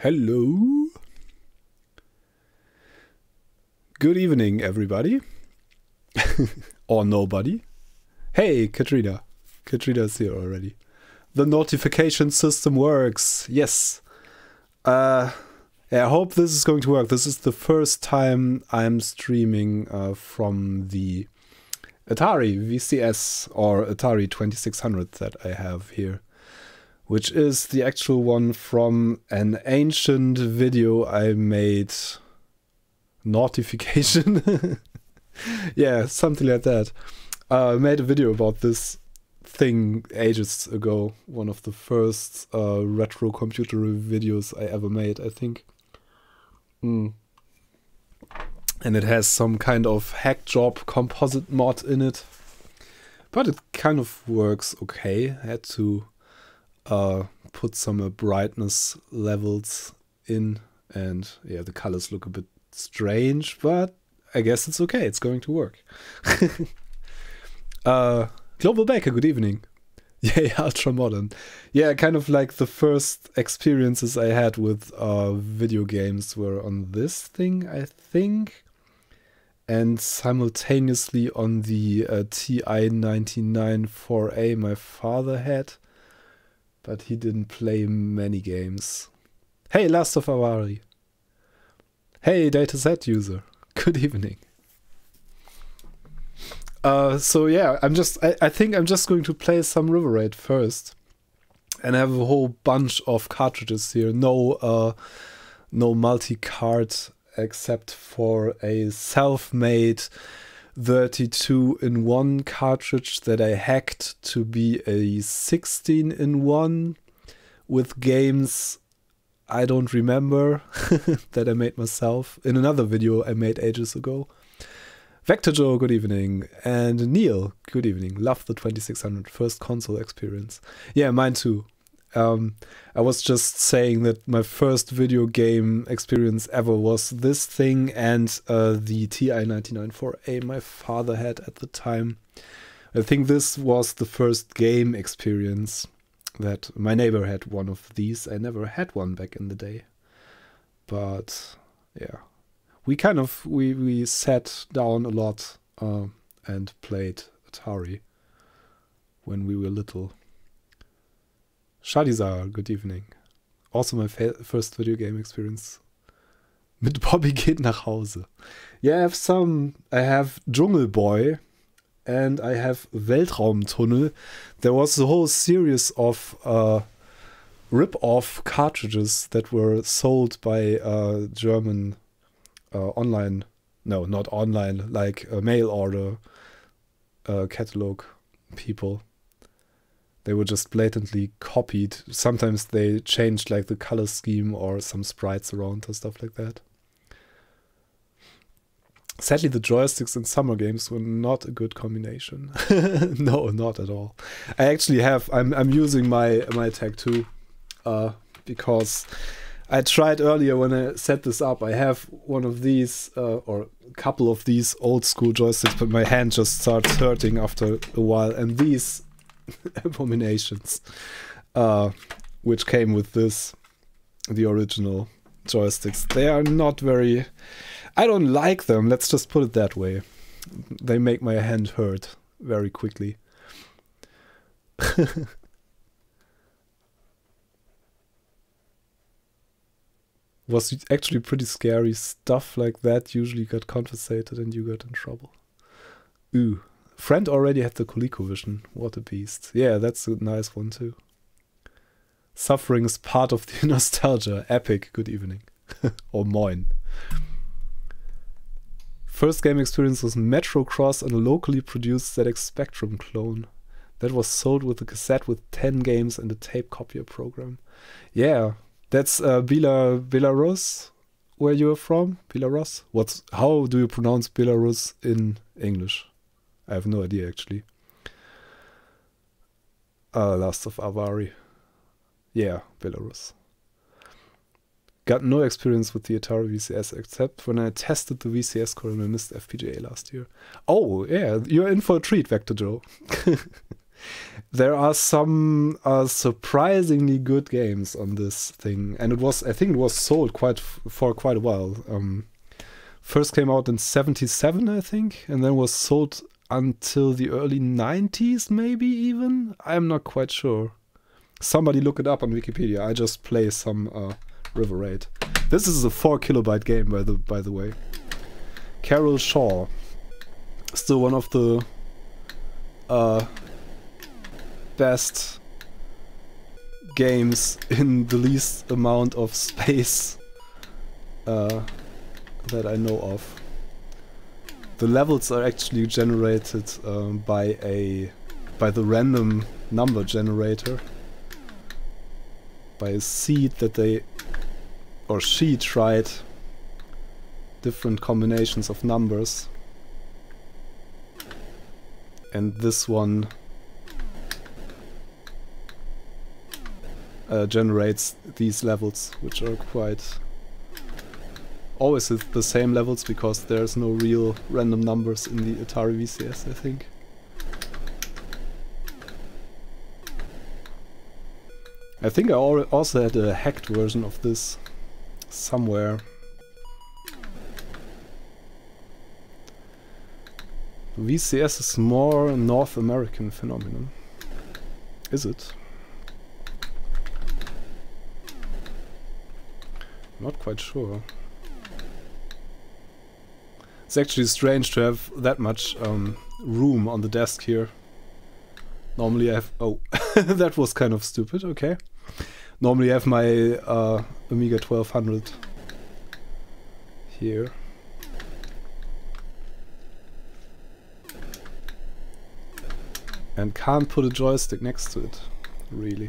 Hello. Good evening, everybody. Or nobody. Hey, Katrina. Katrina's here already. The notification system works. Yes. Yeah, I hope this is going to work. This is the first time I'm streaming from the Atari VCS or Atari 2600 that I have here, which is the actual one from an ancient video I made. Notification? Yeah, something like that. I made a video about this thing ages ago. One of the first retro computer videos I ever made, I think. And it has some kind of hack job composite mod in it. But it kind of works okay. I had to put some brightness levels in, and yeah, the colors look a bit strange, but I guess it's okay. It's going to work. Global Baker, good evening. Yeah, ultra modern. Yeah, kind of like the first experiences I had with video games were on this thing, I think, and simultaneously on the TI-99 4A my father had, but he didn't play many games. Hey, Last of Avari. Hey, dataset user. Good evening. So yeah, I think I'm just going to play some River Raid first, and I have a whole bunch of cartridges here. No multi-card except for a self-made 32-in-1 cartridge that I hacked to be a 16-in-1 with games I don't remember that I made myself in another video I made ages ago. Vector Joe, good evening. And Neil, good evening. Love the 2600 first console experience. Yeah, mine too. I was just saying that my first video game experience ever was this thing and the TI-99 4A my father had at the time. I think this was the first game experience that my neighbor had one of these. I never had one back in the day. But yeah. We sat down a lot and played Atari when we were little. Shadizar, good evening. Also my first video game experience. Mit Bobby geht nach Hause. Yeah, I have Jungle Boy and I have Weltraumtunnel. There was a whole series of rip-off cartridges that were sold by German online, no, not online, like mail order catalog people. They were just blatantly copied. Sometimes they changed like the color scheme or some sprites around or stuff like that. Sadly, the joysticks in summer games were not a good combination. No, not at all. I actually have, I'm using my Tag 2 because I tried earlier when I set this up. I have one of these or a couple of these old school joysticks, but my hand just starts hurting after a while. And these abominations, which came with the original joysticks, they are not very, I don't like them, let's just put it that way. They make my hand hurt very quickly. Was actually pretty scary. Stuff like that usually got confiscated and you got in trouble. Ooh. Friend already had the ColecoVision. What a beast. Yeah, that's a nice one too. Suffering is part of the nostalgia. Epic, good evening. Or moin. First game experience was Metro Cross and a locally produced ZX Spectrum clone. That was sold with a cassette with 10 games and a tape copier program. Yeah. That's Belarus, where you're from? Belarus? How do you pronounce Belarus in English? I have no idea, actually. Last of Avari. Yeah, Belarus. Got no experience with the Atari VCS except when I tested the VCS core in a missed FPGA last year. Oh, yeah, you're in for a treat, Vector Joe. There are some surprisingly good games on this thing, and I think it was sold for quite a while. First came out in '77, I think, and then was sold until the early '90s, maybe even. I'm not quite sure. Somebody look it up on Wikipedia. I just play some River Raid. This is a 4 kilobyte game, by the way. Carol Shaw, still one of the best games in the least amount of space that I know of. The levels are actually generated by the random number generator, by a seed that she tried different combinations of numbers, and this one generates these levels, which are quite always the same levels because there's no real random numbers in the Atari VCS, I think. I think I also had a hacked version of this somewhere. VCS is more a North American phenomenon. Is it? Not quite sure. It's actually strange to have that much room on the desk here. Normally I have... Oh, that was kind of stupid, okay. Normally I have my Amiga 1200 here. And can't put a joystick next to it, really.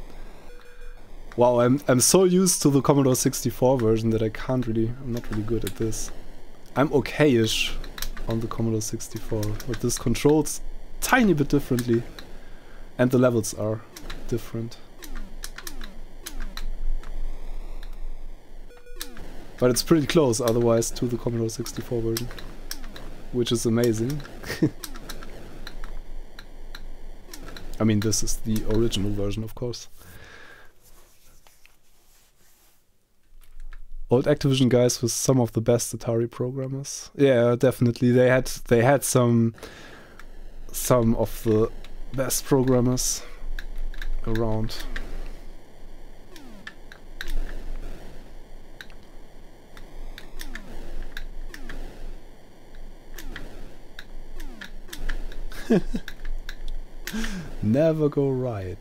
Wow, I'm so used to the Commodore 64 version that I'm not really good at this. I'm okay-ish on the Commodore 64, but this controls tiny bit differently, and the levels are different. But it's pretty close otherwise to the Commodore 64 version, which is amazing. I mean, this is the original version, of course. Old Activision guys with some of the best Atari programmers. Yeah, definitely. They had some of the best programmers around. Never go right.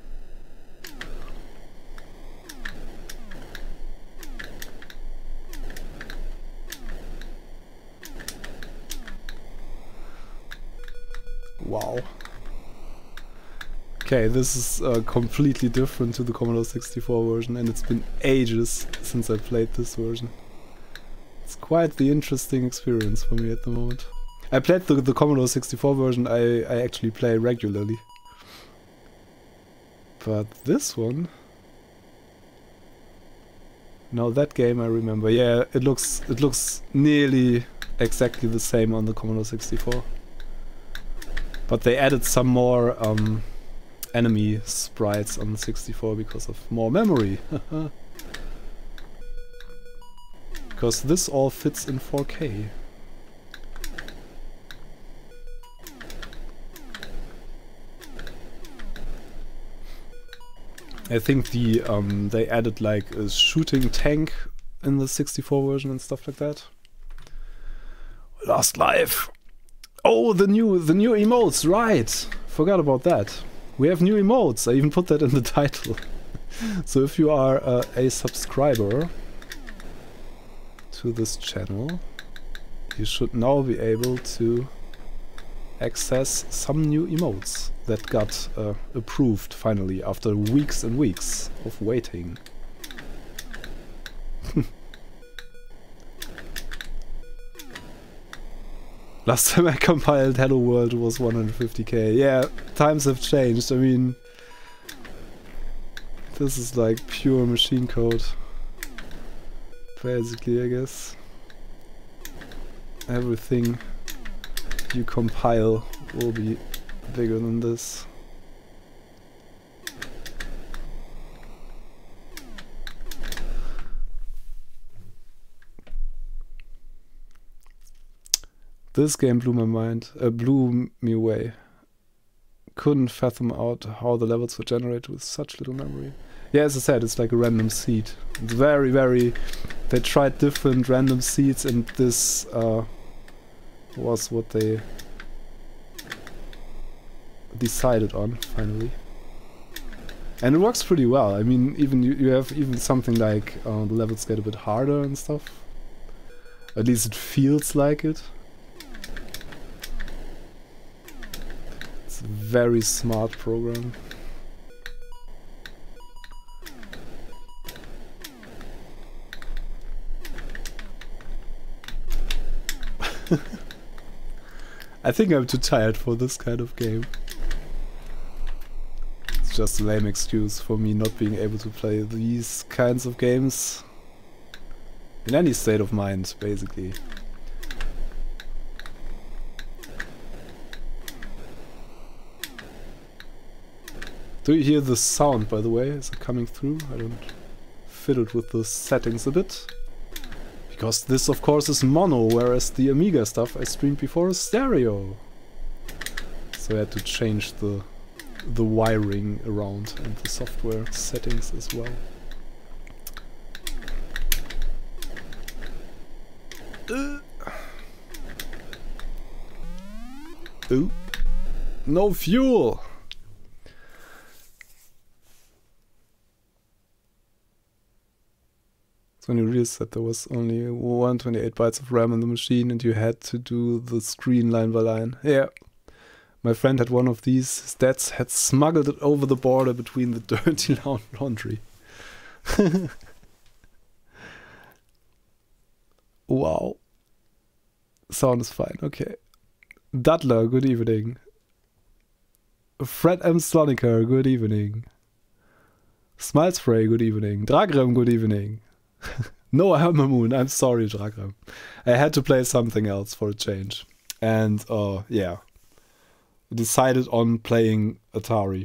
Wow. Okay, this is completely different to the Commodore 64 version, and it's been ages since I played this version. It's quite the interesting experience for me at the moment. I played the Commodore 64 version, I actually play regularly. But this one... No, that game I remember. Yeah, it looks nearly exactly the same on the Commodore 64. But they added some more enemy sprites on the 64 because of more memory. Because this all fits in 4K. I think they added like a shooting tank in the 64 version and stuff like that. Last Life. Oh, the new emotes, right! Forgot about that. We have new emotes. I even put that in the title. So if you are a subscriber to this channel, you should now be able to access some new emotes that got approved finally after weeks and weeks of waiting. Last time I compiled Hello World was 150k. Yeah, times have changed. I mean, this is like pure machine code. Basically, I guess. Everything you compile will be bigger than this. This game blew my mind, blew me away. Couldn't fathom out how the levels were generated with such little memory. Yeah, as I said, it's like a random seed. It's very, very... They tried different random seeds, and this was what they decided on, finally. And it works pretty well. I mean, even you have even something like the levels get a bit harder and stuff. At least it feels like it. It's a very smart program. I think I'm too tired for this kind of game. It's just a lame excuse for me not being able to play these kinds of games in any state of mind, basically. Do you hear the sound, by the way? Is it coming through? I don't fiddle with the settings a bit. Because this, of course, is mono, whereas the Amiga stuff I streamed before is stereo. So I had to change the wiring around and the software settings as well. Ooh. No fuel! When you realized that there was only 128 bytes of RAM in the machine and you had to do the screen line by line. Yeah. My friend had one of these. His dad had smuggled it over the border between the dirty laundry. Wow. Sound is fine, okay. Dudler, good evening. Fred M. Slonica, good evening. Smilespray, good evening. Dragrem, good evening. No Hammermoon, I'm sorry, Dragram. I had to play something else for a change. And, yeah. I decided on playing Atari.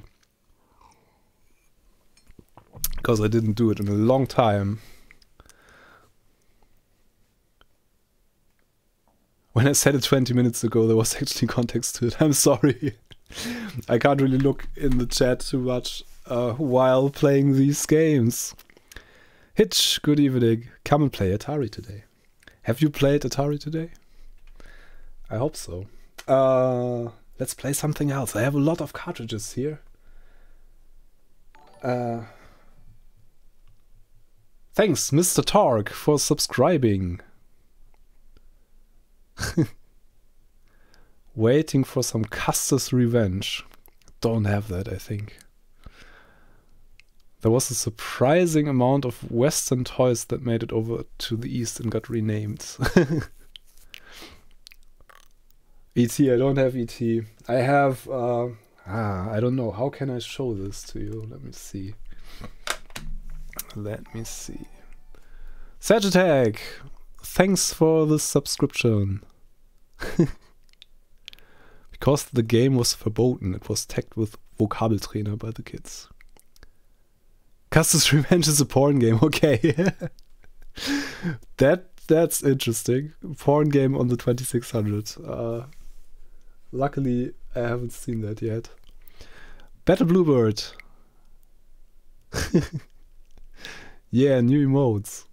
Because I didn't do it in a long time. When I said it 20 minutes ago, there was actually context to it. I'm sorry. I can't really look in the chat too much while playing these games. Hitch, good evening. Come and play Atari today. Have you played Atari today? I hope so. Let's play something else. I have a lot of cartridges here. Thanks, Mr. Targ, for subscribing. Waiting for some Custer's Revenge. Don't have that, I think. There was a surprising amount of Western toys that made it over to the East and got renamed. E.T., I don't have E.T. I have, I don't know. How can I show this to you? Let me see. Sagittag! Thanks for the subscription. Because the game was verboten, it was tagged with Vokabeltrainer by the kids. Custer's Revenge is a porn game, okay. That's interesting. Porn game on the 2600. Luckily, I haven't seen that yet. Battle Bluebird. Yeah, new emotes.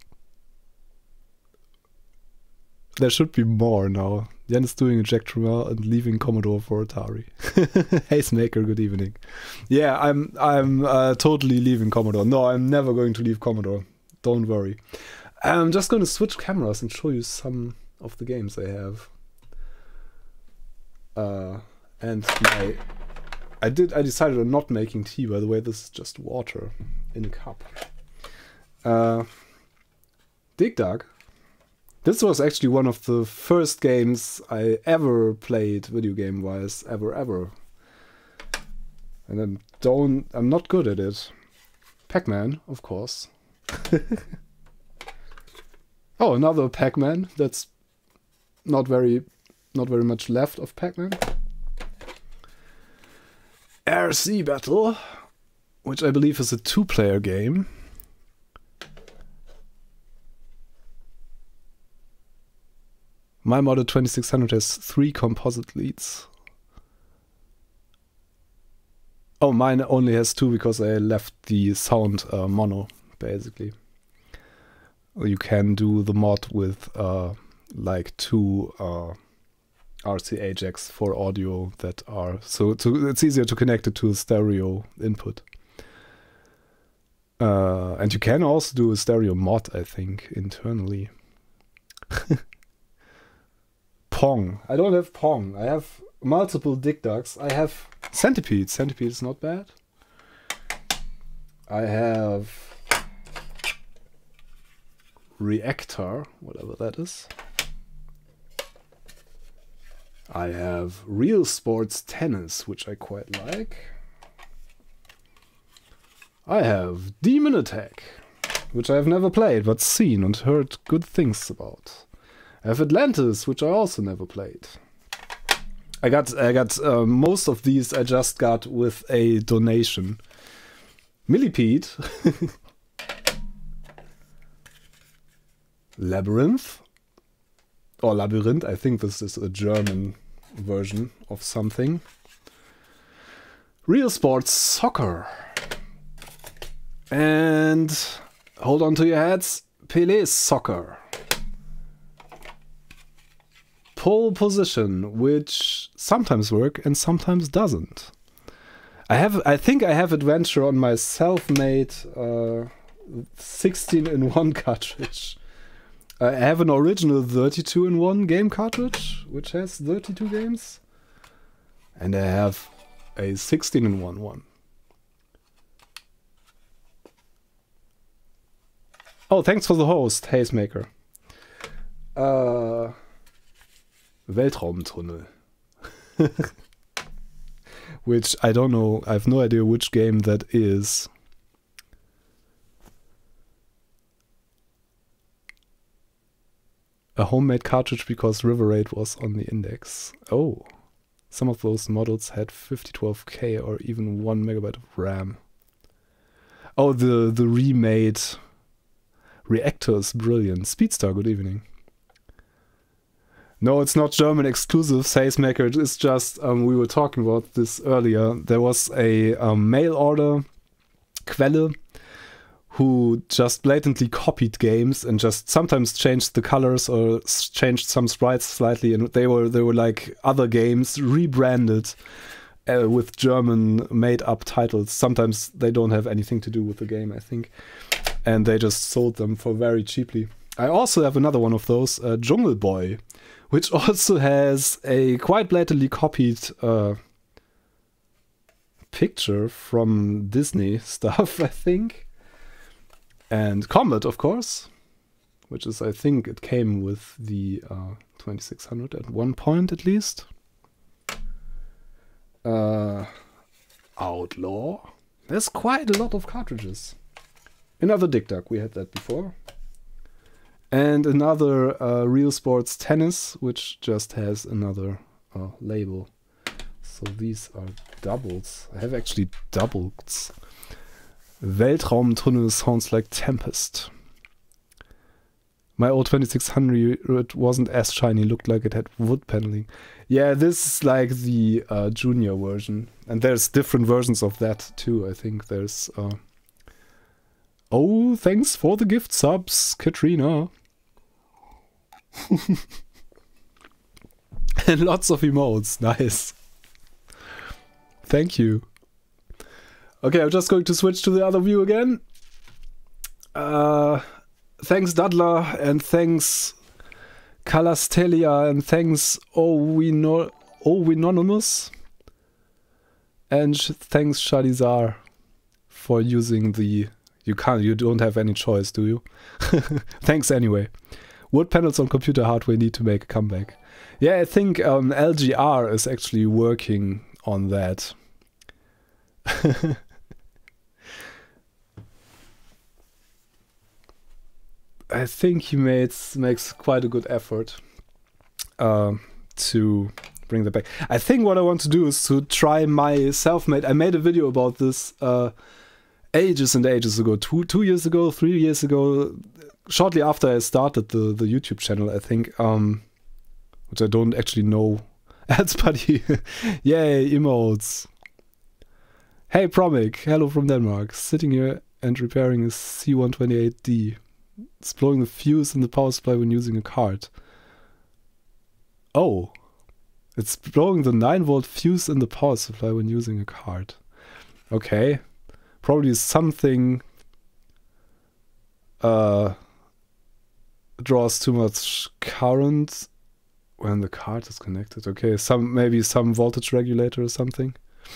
There should be more now. Jan is doing a Jack Tramiel and leaving Commodore for Atari. Hazemaker, good evening. Yeah, I'm totally leaving Commodore. No, I'm never going to leave Commodore. Don't worry. I'm just going to switch cameras and show you some of the games I have. And I decided on not making tea, by the way. This is just water in a cup. Dig Dug. This was actually one of the first games I ever played video game wise, ever. And I'm not good at it. Pac-Man, of course. Oh, another Pac-Man. That's not very much left of Pac-Man. RC Battle, which I believe is a 2-player game. My model 2600 has 3 composite leads. Oh, mine only has 2 because I left the sound mono, basically. You can do the mod with like 2 RCA jacks for audio that are it's easier to connect it to a stereo input. And you can also do a stereo mod, I think, internally. Pong. I don't have Pong. I have multiple Dig Dugs. I have Centipede. Centipede is not bad. I have Reactor, whatever that is. I have Real Sports Tennis, which I quite like. I have Demon Attack, which I have never played, but seen and heard good things about. I have Atlantis, which I also never played. I got most of these I just got with a donation. Millipede. Labyrinth. Or Labyrinth, I think this is a German version of something. Real Sports Soccer. And hold on to your hats, Pelé Soccer. Pole Position, which sometimes work and sometimes doesn't. I think I have Adventure on my self-made 16-in-1 cartridge. I have an original 32-in-1 game cartridge, which has 32 games. And I have a 16-in-1 one. Oh, thanks for the host, Hazemaker. Weltraumtunnel. Which I don't know, I have no idea which game that is. A homemade cartridge because River Raid was on the index. Oh, some of those models had 5012K or even 1 megabyte of RAM. Oh, the remade Reactor is brilliant. Speedstar, good evening. No, it's not German exclusive, Hazemaker. It's just, we were talking about this earlier. There was a mail order Quelle who just blatantly copied games and just sometimes changed the colors or changed some sprites slightly, and they were like other games rebranded with German made up titles. Sometimes they don't have anything to do with the game, I think, and they just sold them for very cheaply. I also have another one of those, Jungle Boy, which also has a quite blatantly copied picture from Disney stuff, I think. And Combat, of course, which is, I think it came with the 2600 at one point at least. Outlaw. There's quite a lot of cartridges. Another Dig Dug, we had that before. And another Real Sports Tennis, which just has another label. So these are doubles. I have actually doubles. Weltraumtunnel sounds like Tempest. My old 2600 wasn't as shiny, looked like it had wood paneling. Yeah, this is like the junior version. And there's different versions of that too, I think. There's... Oh, thanks for the gift subs, Katrina. And lots of emotes, nice. Thank you. Okay, I'm just going to switch to the other view again. Thanks Dudler, and thanks Calastelia, and thanks Owinonymous, and thanks Shalizar for using the... You don't have any choice, do you? Thanks anyway. Wood panels on computer hardware need to make a comeback. Yeah, I think LGR is actually working on that. I think he makes quite a good effort to bring that back. I think what I want to do is to try my self-made... I made a video about this ages and ages ago, 2 years ago, 3 years ago, shortly after I started the YouTube channel, I think. which I don't actually know. That's buddy. Yay, emotes. Hey Promic, hello from Denmark. Sitting here and repairing a C128D. It's blowing the fuse in the power supply when using a card. Oh. It's blowing the 9-volt fuse in the power supply when using a card. Okay. Probably something draws too much current when the card is connected. Okay, maybe some voltage regulator or something.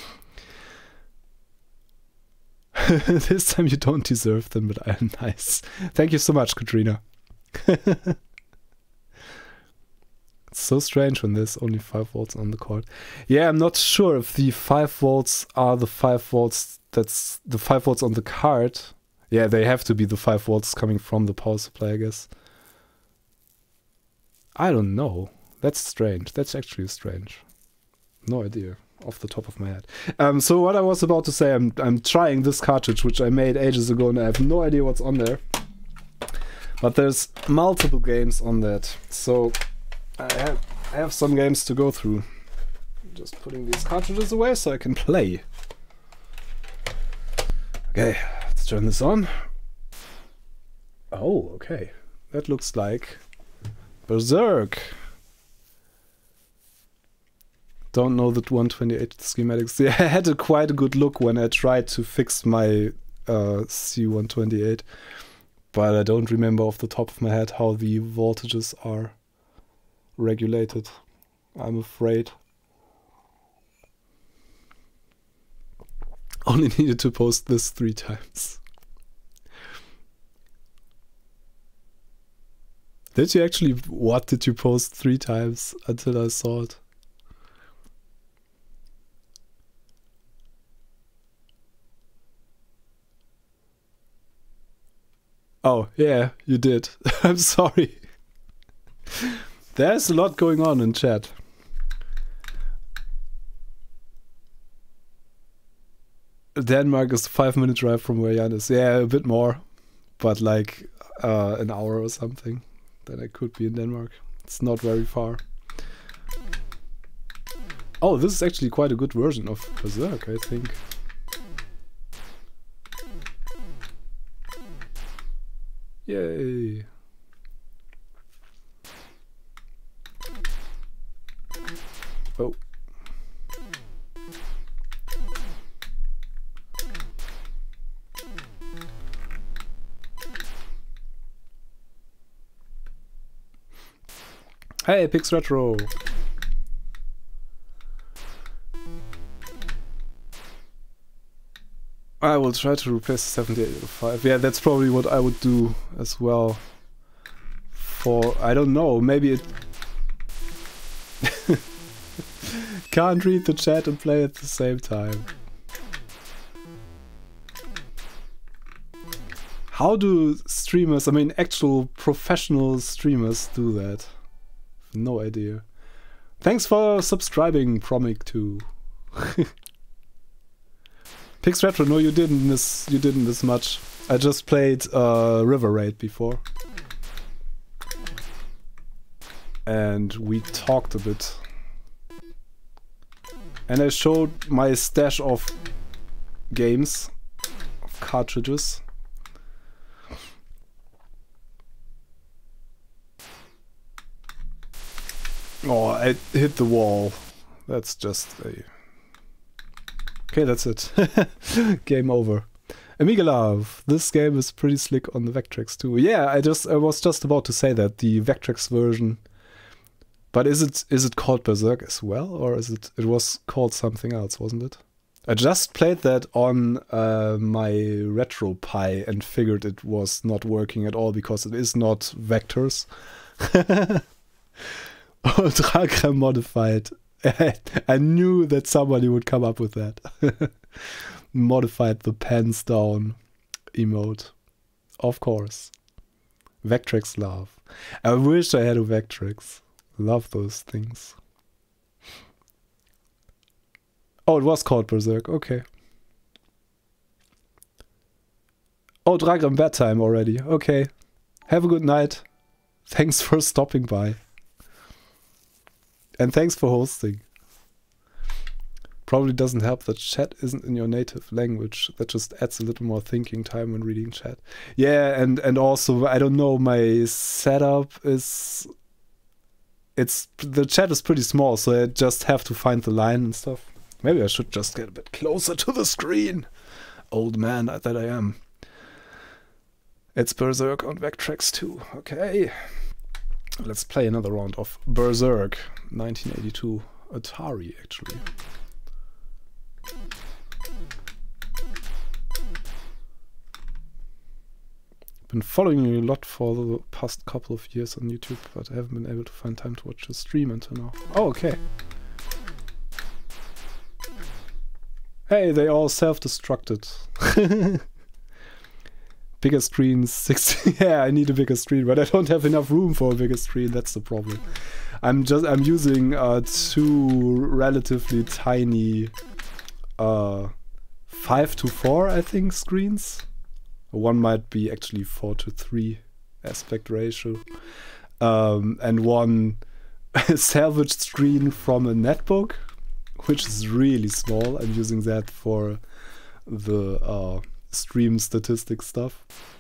This time you don't deserve them, but I'm nice. Thank you so much, Katrina. It's so strange when there's only 5 volts on the cord. Yeah, I'm not sure if the 5 volts are the 5 volts, that's the 5 volts on the card. Yeah, they have to be the 5 volts coming from the power supply, I guess. I don't know. That's strange. That's actually strange. No idea off the top of my head. So what I was about to say, I'm trying this cartridge, which I made ages ago, and I have no idea what's on there. But there's multiple games on that. So I have some games to go through. Just putting these cartridges away so I can play. Okay, let's turn this on. Oh, okay. That looks like Berserk. Don't know the 128 schematics. Yeah, I had quite a good look when I tried to fix my C128, but I don't remember off the top of my head how the voltages are regulated, I'm afraid. Only needed to post this 3 times. Did you actually, what did you post 3 times until I saw it? Oh, yeah, you did. I'm sorry. There's a lot going on in chat. Denmark is a 5-minute drive from where Jan is. Yeah, a bit more. But like an hour or something. Then I could be in Denmark. It's not very far. Oh, this is actually quite a good version of Berserk, I think. Yay. Oh. Hey, Pix Retro. I will try to replace 7805. Yeah, that's probably what I would do as well. For, I don't know, maybe it... Can't read the chat and play at the same time. How do streamers, I mean actual professional streamers do that? No idea. Thanks for subscribing, Promic2. Pix Retro, no, you didn't miss much. I just played River Raid before. And we talked a bit. And I showed my stash of games, of cartridges. Oh, I hit the wall. That's just a... Okay, that's it. Game over. Amiga Love, this game is pretty slick on the Vectrex too. Yeah, I was just about to say that, the Vectrex version. But is it called Berserk as well? Or is it was called something else, wasn't it? I just played that on my RetroPie and figured it was not working at all because it is not vectors. Ultragram modified. I knew that somebody would come up with that. Modified the pens down emote. Of course. Vectrex love. I wish I had a Vectrex. Love those things. Oh, it was called Berserk. Okay. Oh, Dragram bedtime already. Okay. Have a good night. Thanks for stopping by. And thanks for hosting. Probably doesn't help that chat isn't in your native language. That just adds a little more thinking time when reading chat. Yeah, and also, I don't know, my setup is... the chat is pretty small, so I just have to find the line and stuff. Maybe I should just get a bit closer to the screen. Old man that I am. It's Berserk on Vectrex 2. Okay. Let's play another round of Berserk. 1982. Atari, actually. Been following you a lot for the past couple of years on YouTube, but I haven't been able to find time to watch the stream until now. Oh, okay. Hey, they all self-destructed. Bigger screen, 60. Yeah, I need a bigger screen, but I don't have enough room for a bigger screen. That's the problem. I'm using two relatively tiny 5:4, I think, screens. One might be actually 4:3 aspect ratio, and one salvaged screen from a netbook, which is really small. I'm using that for the stream statistics stuff.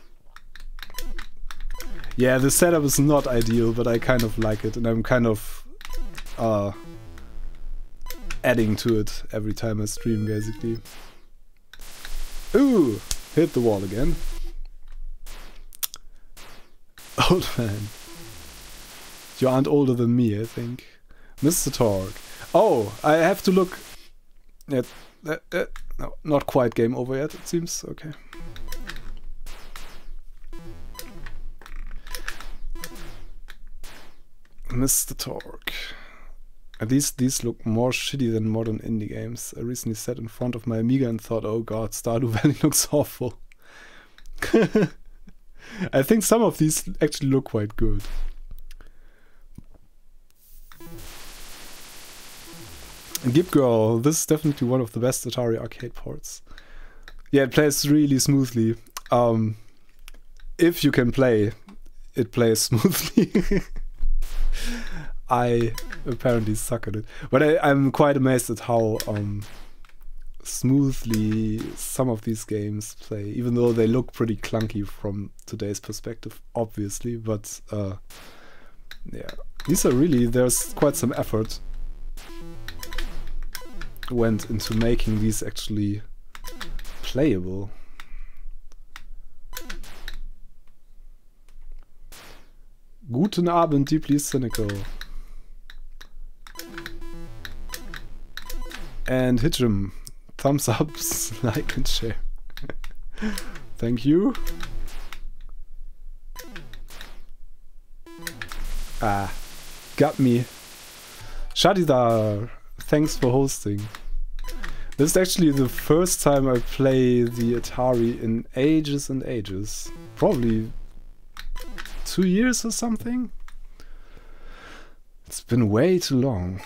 Yeah, the setup is not ideal, but I kind of like it, and I'm kind of adding to it every time I stream, basically. Ooh! Hit the wall again. Old man. You aren't older than me, I think. Mr. Torg. Oh, I have to look at... no, not quite game over yet, it seems. Okay. Mr. Torg. These look more shitty than modern indie games. I recently sat in front of my Amiga and thought, oh god, Stardew Valley looks awful. I think some of these actually look quite good. Gip Girl, this is definitely one of the best Atari arcade ports. Yeah, it plays really smoothly. If you can play, it plays smoothly. I apparently suck at it. But I'm quite amazed at how smoothly some of these games play, even though they look pretty clunky from today's perspective, obviously. But yeah, these are really, there's quite some effort went into making these actually playable. Guten Abend, deeply cynical. And Hitchum, thumbs ups, like and share. Thank you. Ah, got me. Shadidar, thanks for hosting. This is actually the first time I play the Atari in ages and ages. Probably 2 years or something. It's been way too long.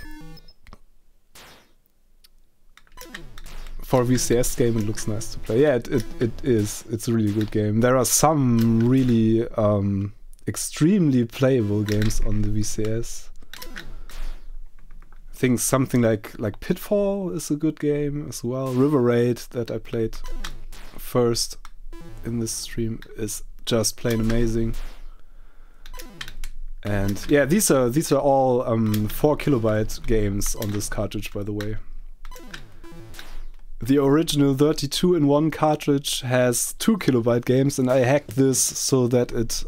For a VCS game, it looks nice to play. Yeah, it is. It's a really good game. There are some really extremely playable games on the VCS. I think something like Pitfall is a good game as well. River Raid, that I played first in this stream, is just plain amazing. And yeah, these are all 4 kilobyte games on this cartridge, by the way. The original 32-in-1 cartridge has 2 kilobyte games, and I hacked this so that it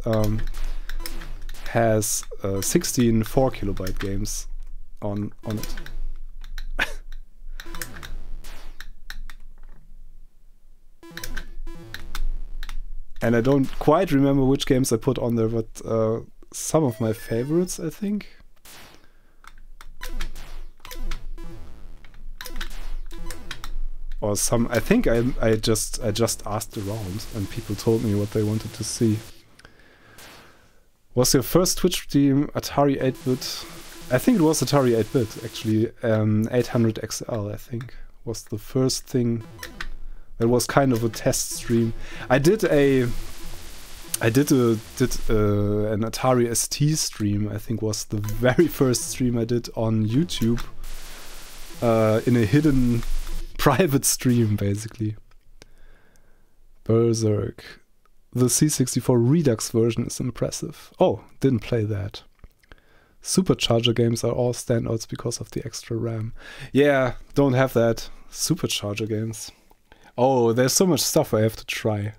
has 16 4 kilobyte games on it. And I don't quite remember which games I put on there, but some of my favorites, I think. Or some, I think I just asked around and people told me what they wanted to see. Was your first Twitch stream Atari 8-bit? I think it was Atari 8-bit actually. 800XL, I think, was the first thing. That was kind of a test stream. I did a I did an Atari ST stream. I think was the very first stream I did on YouTube. In a hidden private stream, basically. Berserk. The C64 Redux version is impressive. Oh, didn't play that. Supercharger games are all standouts because of the extra RAM. Yeah, don't have that. Supercharger games. Oh, there's so much stuff I have to try.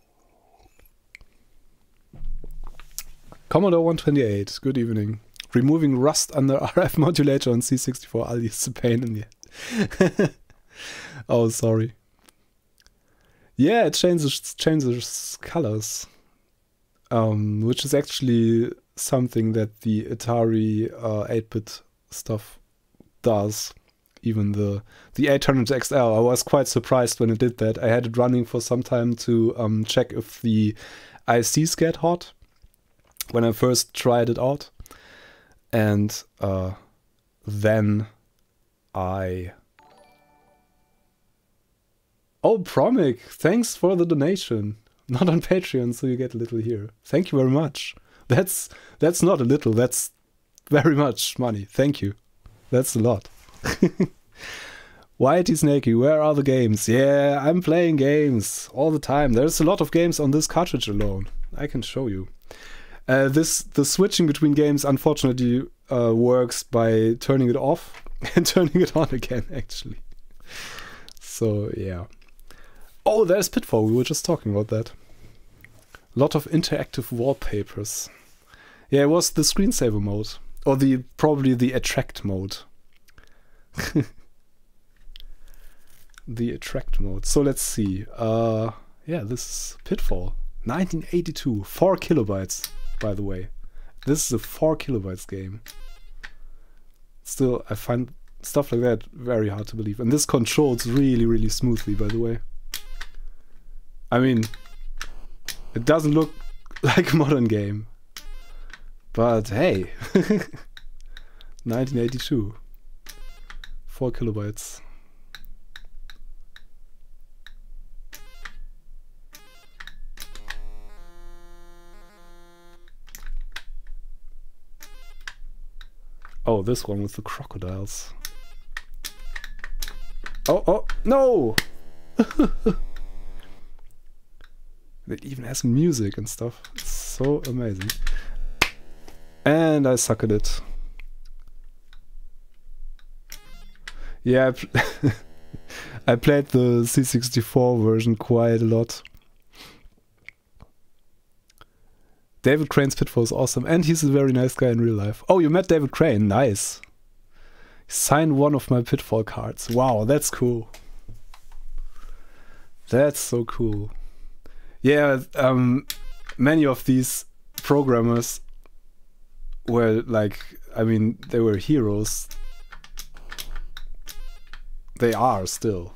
Commodore 128, good evening. Removing rust under RF modulator on C64 Ali is a pain in the head. Oh, sorry. Yeah, it changes colors. Which is actually something that the Atari 8-bit stuff does. Even the 800 XL. I was quite surprised when it did that. I had it running for some time to check if the ICs get hot when I first tried it out. And then I... Oh, Promic, thanks for the donation. Not on Patreon, so you get a little here. Thank you very much. That's not a little, that's very much money. Thank you. That's a lot. Whitey Snakey, where are the games? Yeah, I'm playing games all the time. There's a lot of games on this cartridge alone. I can show you. The switching between games unfortunately works by turning it off and turning it on again, actually. So, yeah. Oh, there's Pitfall. We were just talking about that. A lot of interactive wallpapers. Yeah, it was the screensaver mode. Or probably the attract mode. The attract mode. So let's see. Yeah, this is Pitfall. 1982. 4 kilobytes, by the way. This is a 4 kilobytes game. Still, I find stuff like that very hard to believe. And this controls really, really smoothly, by the way. I mean, it doesn't look like a modern game. But hey, 1982. 4 kilobytes. Oh, this one with the crocodiles. Oh, no! It even has music and stuff. It's so amazing. And I suck at it. Yeah, I played the C64 version quite a lot. David Crane's Pitfall is awesome, and he's a very nice guy in real life. Oh, you met David Crane, nice. He signed one of my Pitfall cards. Wow, that's cool. That's so cool. Yeah, many of these programmers were like, I mean, they were heroes. They are still.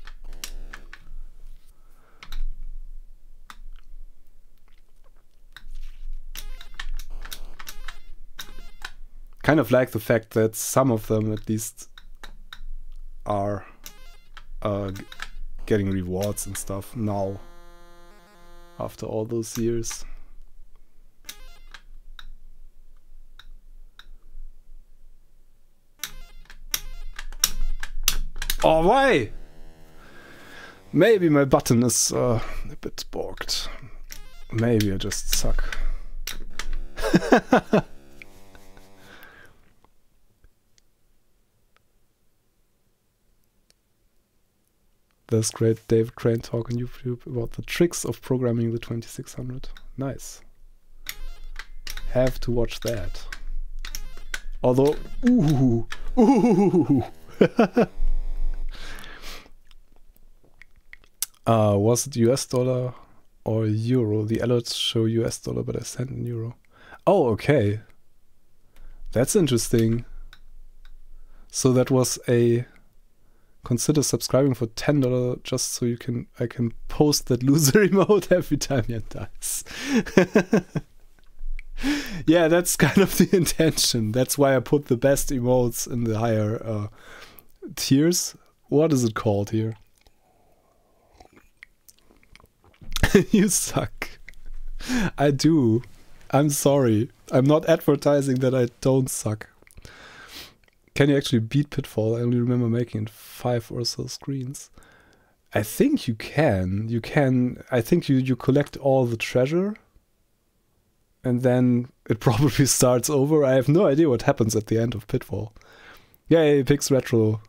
Kind of like the fact that some of them at least are getting rewards and stuff now after all those years. Oh, why? Maybe my button is a bit borked. Maybe I just suck. There's great David Crane talk on YouTube about the tricks of programming the 2600. Nice. Have to watch that. Although, ooh. Was it US dollar or euro? The alerts show US dollar, but I sent in euro. Oh, okay. That's interesting. So that was a... Consider subscribing for $10 just so I can post that loser emote every time Jan dies. Yeah, that's kind of the intention. That's why I put the best emotes in the higher tiers. What is it called here? You suck. I do. I'm sorry. I'm not advertising that I don't suck. Can you actually beat Pitfall? I only remember making it 5 or so screens. I think you can. You can. I think you collect all the treasure. And then it probably starts over. I have no idea what happens at the end of Pitfall. Yay, Pix Retro.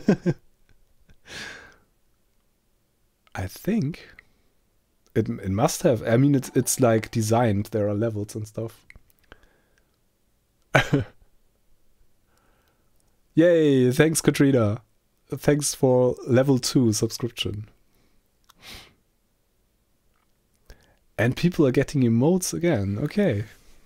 I think it must have. I mean, it's like designed. There are levels and stuff. Yay! Thanks, Katrina. Thanks for level 2 subscription. And people are getting emotes again. Okay.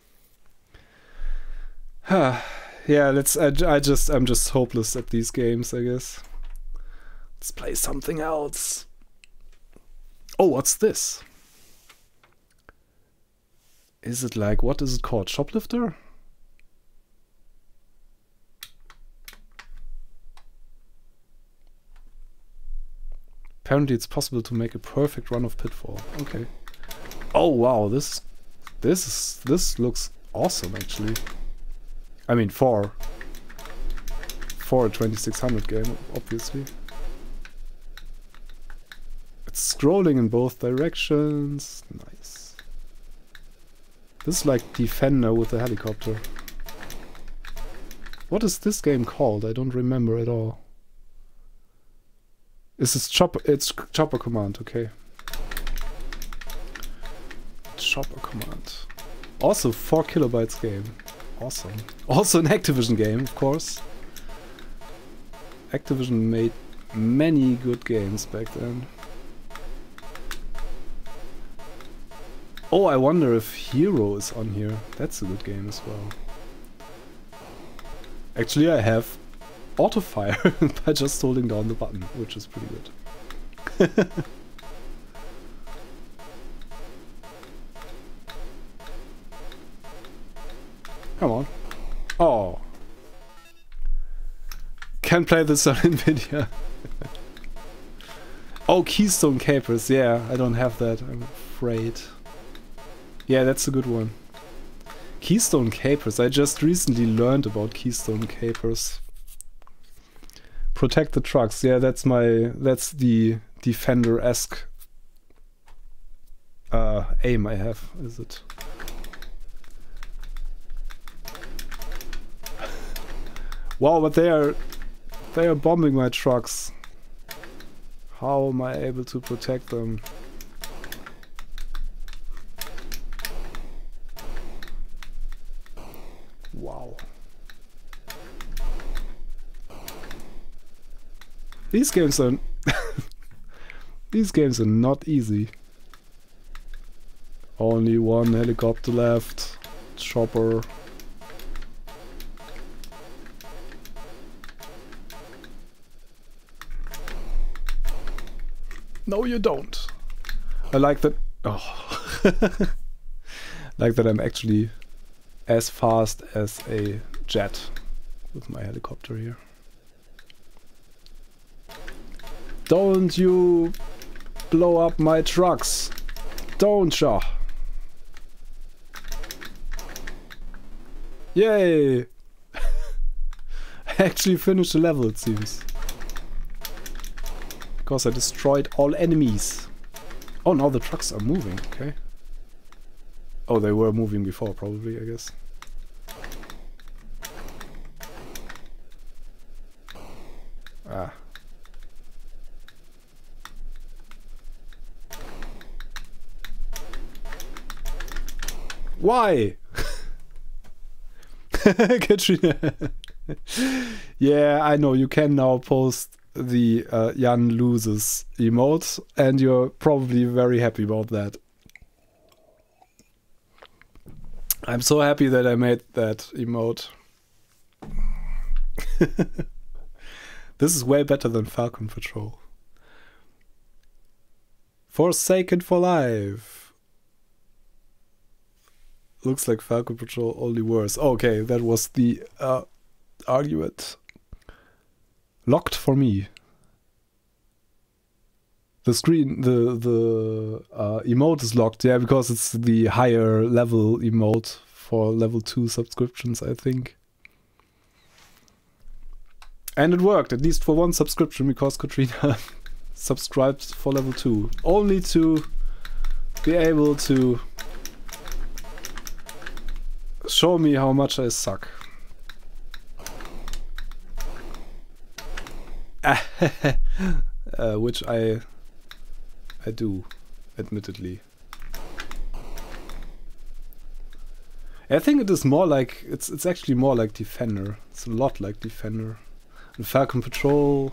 Yeah, let's. I'm just hopeless at these games, I guess. Let's play something else. Oh, what's this? Is it like, what is it called? Shoplifter? Apparently it's possible to make a perfect run of Pitfall. Okay. Oh wow, this looks awesome actually. I mean for a 2600 game, obviously. It's scrolling in both directions. Nice. This is like Defender with a helicopter. What is this game called? I don't remember at all. Is this Chopper? It's Chopper Command, okay. Chopper Command. Also 4 kilobytes game. Awesome. Also an Activision game, of course. Activision made many good games back then. Oh, I wonder if Hero is on here. That's a good game as well. Actually, I have auto-fire by just holding down the button, which is pretty good. Come on. Oh. Can play this on Nvidia. Oh, Keystone Capers. Yeah, I don't have that, I'm afraid. Yeah, that's a good one. Keystone Capers. I just recently learned about Keystone Capers. Protect the trucks. Yeah, that's the Defender-esque aim I have, is it? Wow, but they are bombing my trucks. How am I able to protect them? Wow. These games are these games are not easy. Only one helicopter left. Chopper. No, you don't. I like that. Oh. Like that I'm actually as fast as a jet with my helicopter here. Don't you blow up my trucks. Don't ya? Yay! I actually finished the level, it seems. Because I destroyed all enemies. Oh, now the trucks are moving, okay. Oh, they were moving before, probably, I guess. Ah. Why? Katrina. Yeah, I know, you can now post the Jan loses emote, and you're probably very happy about that. I'm so happy that I made that emote. This is way better than Falcon Patrol. Forsaken for life. Looks like Falcon Patrol, only worse. Okay, that was the argument. Locked for me. The screen, the emote is locked, yeah, because it's the higher level emote for level 2 subscriptions, I think. And it worked, at least for one subscription, because Katrina subscribed for level 2. Only to be able to show me how much I suck. Which I do, admittedly. I think it is more like, it's actually more like Defender. It's a lot like Defender. And Falcon Patrol,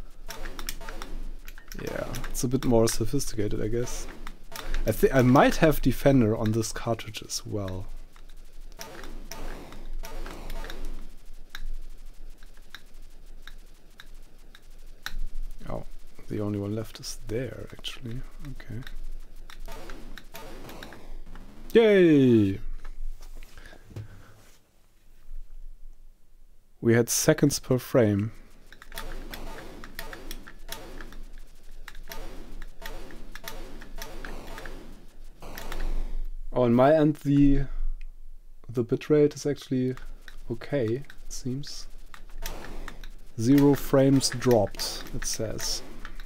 yeah, it's a bit more sophisticated, I guess. I think I might have Defender on this cartridge as well. Oh, the only one left is there, actually. Okay. Yay! We had seconds per frame. Oh, on my end the bitrate is actually okay, it seems. 0 frames dropped, it says.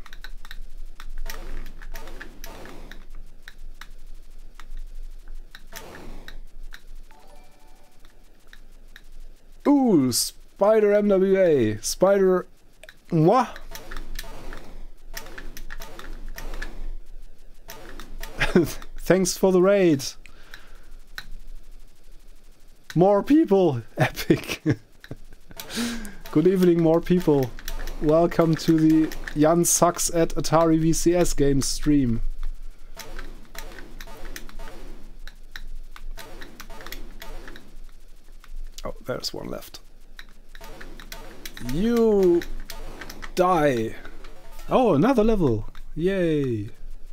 Ooh, Spider MWA. Spider... Moi? Thanks for the raid. More people. Epic. Good evening, more people. Welcome to the Jan Sucks at Atari VCS Games stream. Oh, there's one left. You die. Oh, another level. Yay.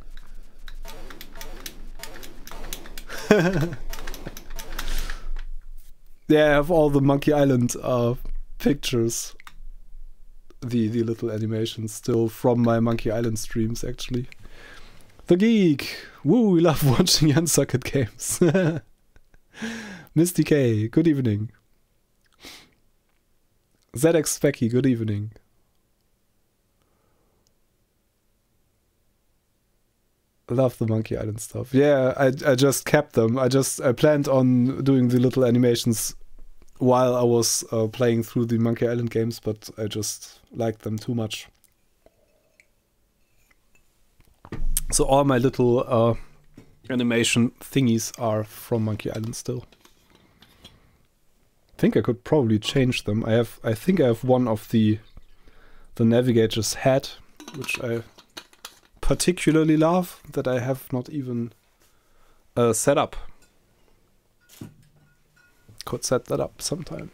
Yeah, I have all the Monkey Island pictures. The little animations still from my Monkey Island streams, actually. The Geek. Woo, we love watching Jan Suck at games. Misty K, good evening. ZX Specky, good evening. Love the Monkey Island stuff. Yeah, I just kept them. I planned on doing the little animations while I was playing through the Monkey Island games, but I just liked them too much. So all my little animation thingies are from Monkey Island still. I think I could probably change them. I think I have one of the Navigator's hat, which I particularly love, that I have not even set up. Could set that up sometime.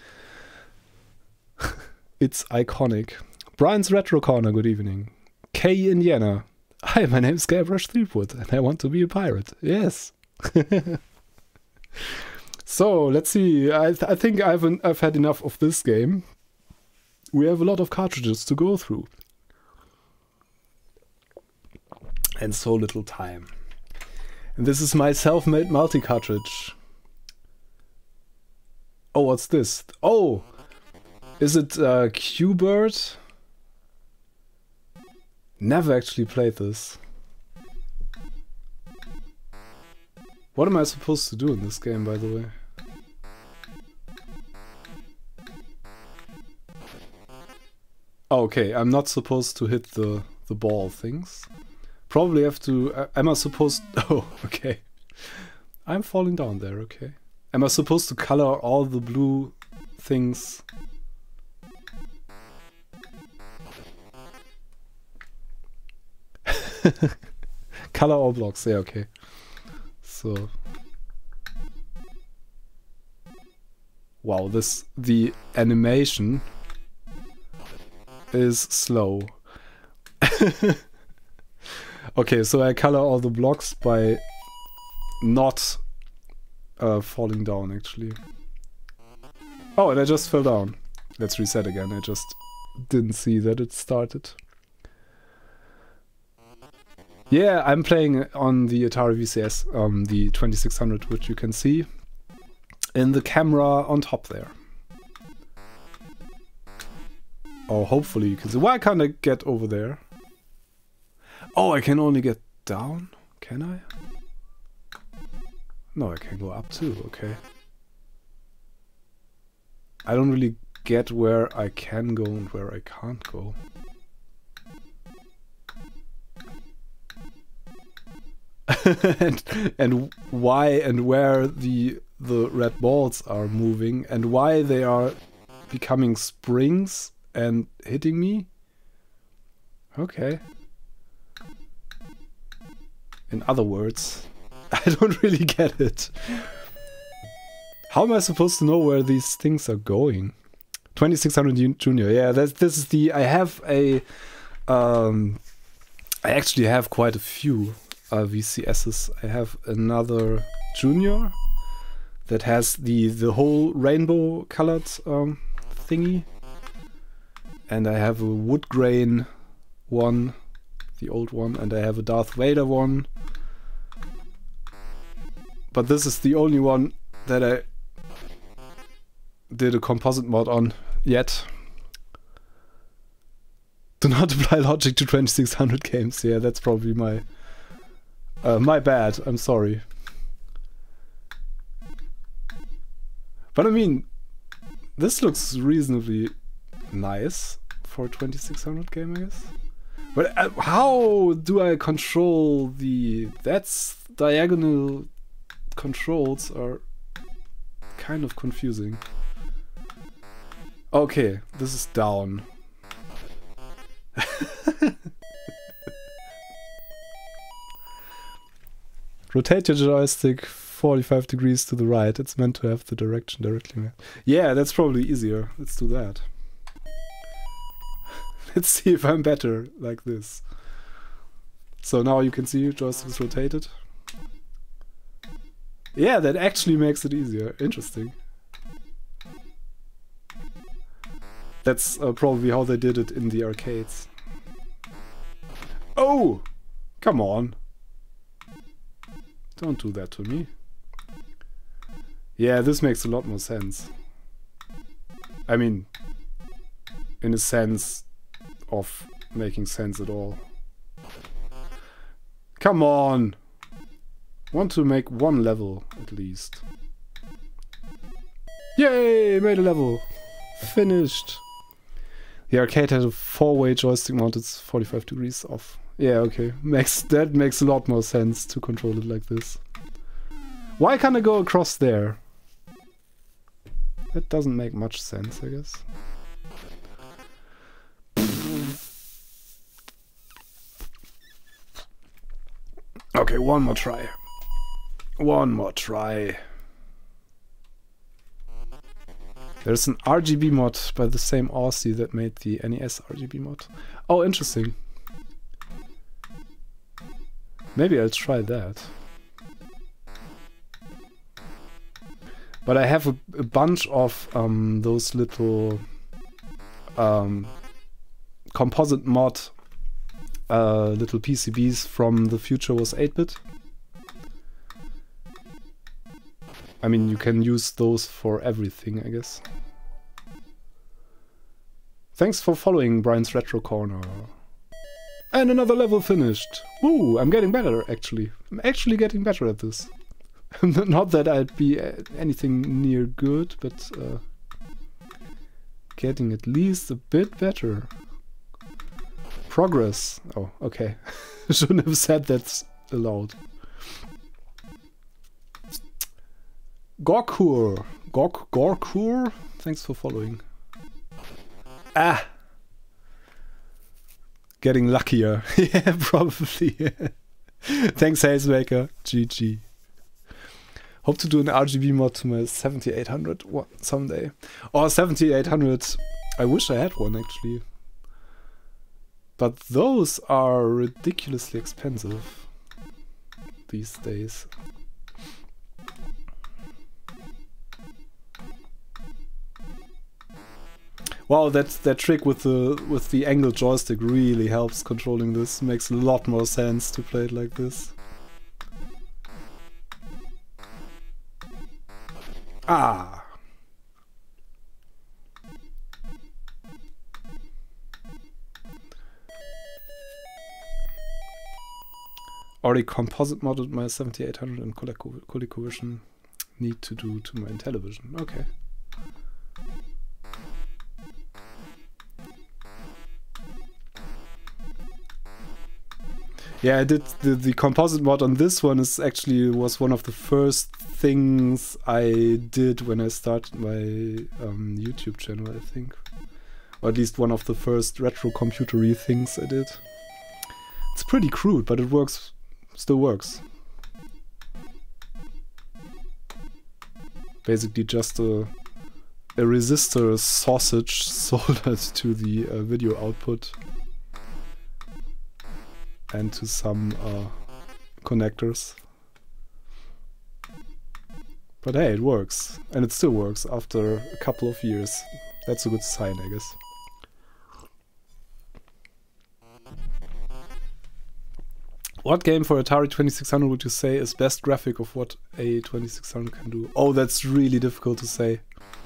It's iconic. Brian's Retro Corner, good evening. K Indiana. Hi, my name is Guybrush Threepwood and I want to be a pirate. Yes. So, let's see. I think I've had enough of this game. We have a lot of cartridges to go through. And so little time. And this is my self-made multi-cartridge. Oh, what's this? Oh! Is it Q-Bird? Never actually played this. What am I supposed to do in this game, by the way? Oh, okay, I'm not supposed to hit the ball things. Probably have to... am I supposed... Oh, okay. I'm falling down there, okay. Am I supposed to color all the blue things? Color all blocks, yeah, okay. So... Wow, the animation is slow. Okay, so I color all the blocks by not falling down, actually. Oh, and I just fell down. Let's reset again. I just didn't see that it started. Yeah, I'm playing on the Atari VCS, the 2600, which you can see in the camera on top there. Or hopefully you can see. Why can't I get over there? Oh, I can only get down? Can I? No, I can go up too, okay. I don't really get where I can go and where I can't go. and why and where the red balls are moving and why they are becoming springs and hitting me. Okay. In other words, I don't really get it. How am I supposed to know where these things are going? 2600 Junior. Yeah, this is the. I have a. I actually have quite a few VCSs. I have another Junior that has the whole rainbow colored thingy, and I have a wood grain one, the old one, and I have a Darth Vader one. But this is the only one that I did a composite mod on yet. Do not apply logic to 2600 games. Yeah, that's probably my my bad. I'm sorry. But I mean, this looks reasonably nice for a 2600 game, I guess. But how do I control the... That's diagonal controls are kind of confusing. Okay, this is down. Rotate your joystick 45 degrees to the right. It's meant to have the direction directly mapped. Yeah, that's probably easier. Let's do that. Let's see if I'm better like this. So now you can see joystick is rotated. Yeah, that actually makes it easier. Interesting. That's probably how they did it in the arcades. Oh! Come on. Don't do that to me. Yeah, this makes a lot more sense. I mean, in a sense of making sense at all. Come on! Want to make one level, at least. Yay! Made a level! Finished! The arcade had a 4-way joystick mounted 45 degrees off. Yeah, okay. That makes a lot more sense to control it like this. Why can't I go across there? That doesn't make much sense, I guess. Okay, one more try. One more try. There's an RGB mod by the same Aussie that made the NES RGB mod. Oh, interesting. Maybe I'll try that. But I have a bunch of those little composite mod little PCBs from the Future Was 8-bit. I mean, you can use those for everything, I guess. Thanks for following Brian's Retro Corner. And another level finished. Woo, I'm getting better, actually. I'm actually getting better at this. Not that I'd be anything near good, but getting at least a bit better. Progress. Oh, okay. Shouldn't have said that aloud. Gorkur. Gorkur? Thanks for following. Ah! Getting luckier. Yeah, probably. Thanks, Hazemaker. GG. Hope to do an RGB mod to my 7800 someday. Or 7800. I wish I had one, actually. But those are ridiculously expensive these days. Wow, that trick with the angled joystick really helps controlling this. Makes a lot more sense to play it like this. Ah. Already composite modded my 7800 and ColecoVision need to do to my Intellivision. Okay. Yeah, I did the composite mod on this one. Is actually was one of the first things I did when I started my YouTube channel, I think, or at least one of the first retro computery things I did. It's pretty crude, but it works. Still works. Basically just a resistor sausage soldered to the video output and to some connectors. But hey, it works. And it still works after a couple of years. That's a good sign, I guess. What game for Atari 2600 would you say is best graphic of what a 2600 can do? Oh, that's really difficult to say.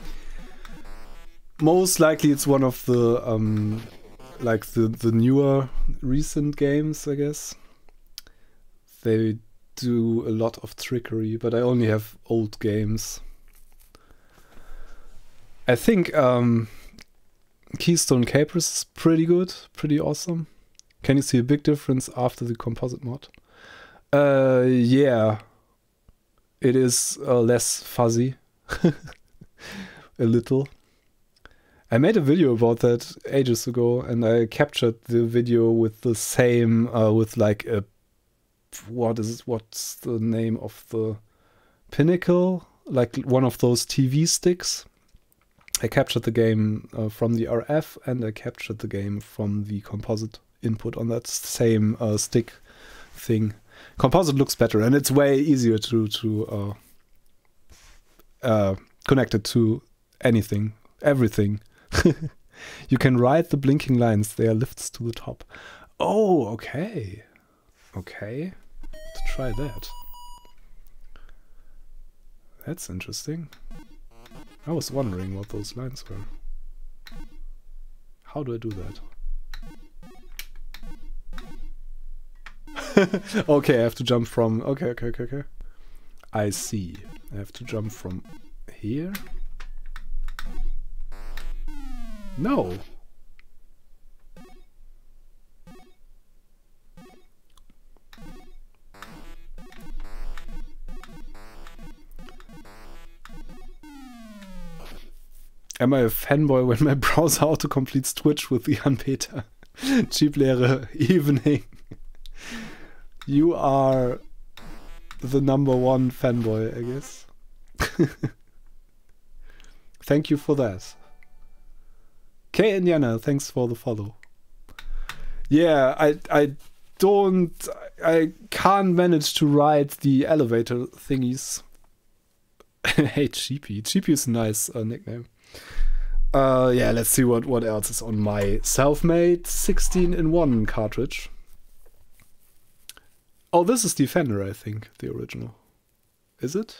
Most likely it's one of the like the newer recent games, I guess. They do a lot of trickery, but I only have old games. I think Keystone Capers is pretty good, pretty awesome. Can you see a big difference after the composite mod? Yeah. It is less fuzzy. A little. I made a video about that ages ago, and I captured the video with the same, with like a... what's the name of the Pinnacle? Like one of those TV sticks. I captured the game from the RF, and I captured the game from the composite input on that same stick thing. Composite looks better, and it's way easier to connect it to anything, everything. You can ride the blinking lines, they are lifts to the top. Oh, okay. Okay. To try that. That's interesting. I was wondering what those lines were. How do I do that? Okay, I have to jump from... Okay. I see. I have to jump from here? No! Am I a fanboy when my browser autocompletes Twitch with the Anbeta? Cheap leere evening. You are the #1 fanboy, I guess. Thank you for that. K Indiana, thanks for the follow. Yeah, I can't manage to ride the elevator thingies. Hey, Cheapy. Cheapy is a nice nickname. Yeah, let's see what else is on my self-made 16-in-1 cartridge. Oh, this is Defender, I think, the original. Is it?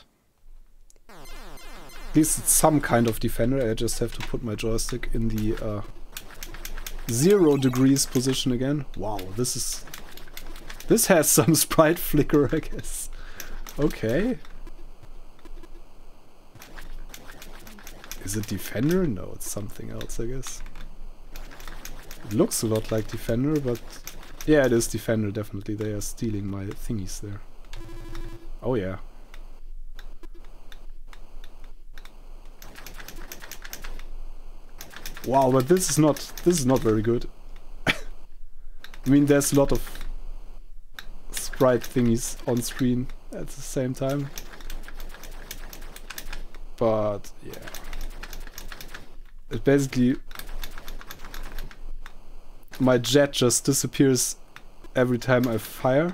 At least it's some kind of Defender. I just have to put my joystick in the 0 degrees position again. Wow, this has some sprite flicker, I guess. Okay. Is it Defender? No, it's something else, I guess. It looks a lot like Defender, but... yeah, it is Defender, definitely. They are stealing my thingies there. Oh yeah. Wow, but this is not very good. I mean, there's a lot of sprite thingies on screen at the same time. But yeah. It basically... my jet just disappears every time I fire.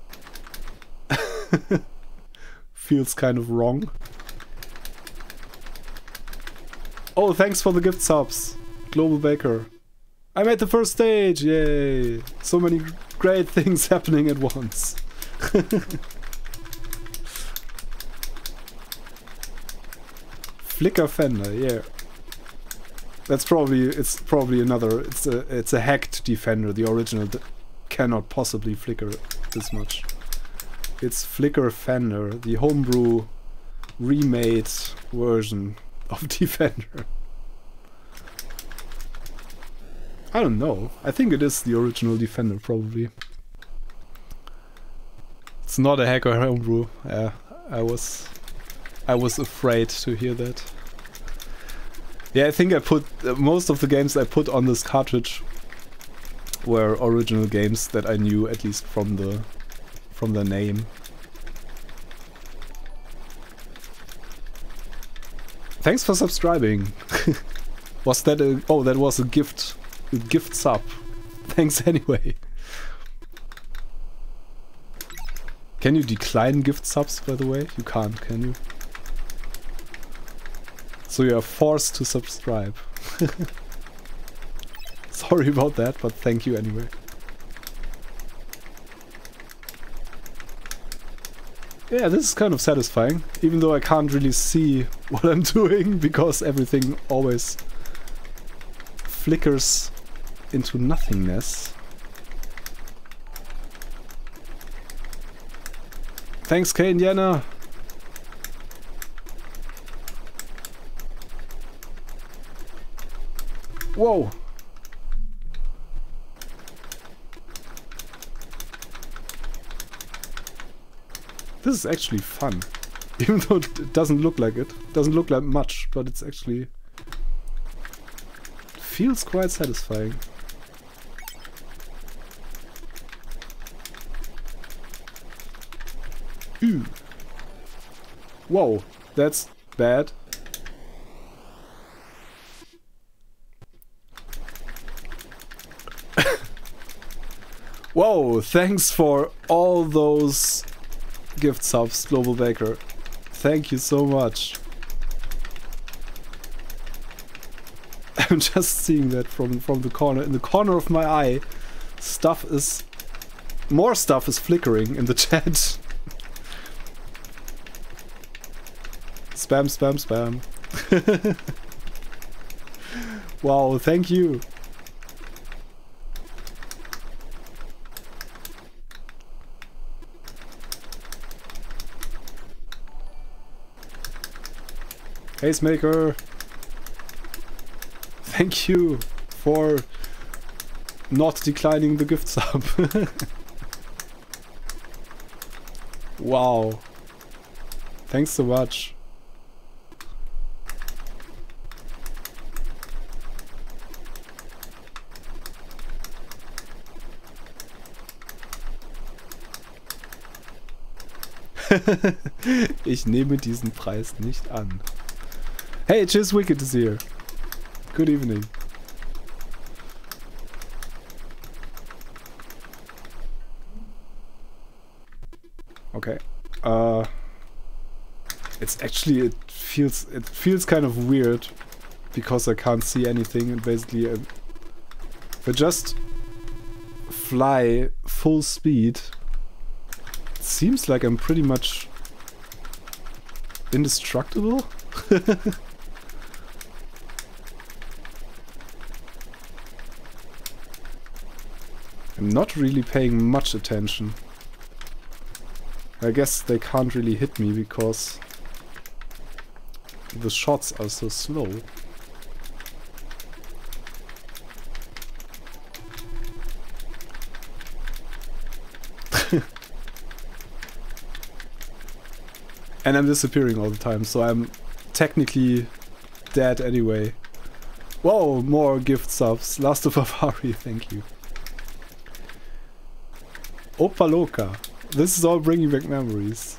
Feels kind of wrong. Oh, thanks for the gift subs. Global Baker. I made the first stage! Yay! So many great things happening at once. Flicker Fender, yeah. That's probably, it's a hacked Defender. The original cannot possibly flicker this much. It's Flicker Fender, the homebrew remade version of Defender. I don't know. I think it is the original Defender, probably. It's not a hacker homebrew. I was afraid to hear that. Yeah, I think I put most of the games I put on this cartridge were original games that I knew, at least from the name. Thanks for subscribing. Was that a... Oh, that was a gift sub. Thanks anyway. Can you decline gift subs, by the way? You can't, can you? So you are forced to subscribe. Sorry about that, but thank you anyway. Yeah, this is kind of satisfying, even though I can't really see what I'm doing, because everything always flickers into nothingness. Thanks, K Indiana! Whoa! This is actually fun. Even though it doesn't look like it. Doesn't look like much, but it's actually... feels quite satisfying. Ooh. Whoa, that's bad. Whoa, thanks for all those gift subs, Global Baker. Thank you so much. I'm just seeing that from the corner. In the corner of my eye, more stuff is flickering in the chat. Spam, spam, spam. Wow, thank you. Pacemaker, thank you for not declining the gift sub. Wow, thanks so much. Ich nehme diesen Preis nicht an. Hey, Chiz Wicked is here. Good evening. Okay. It feels kind of weird because I can't see anything, and basically if I just fly full speed, it seems like I'm pretty much indestructible. I'm not really paying much attention. I guess they can't really hit me because the shots are so slow. And I'm disappearing all the time, so I'm technically dead anyway. Whoa, more gift subs. Last of Avari, thank you. Opa Loca. This is all bringing back memories.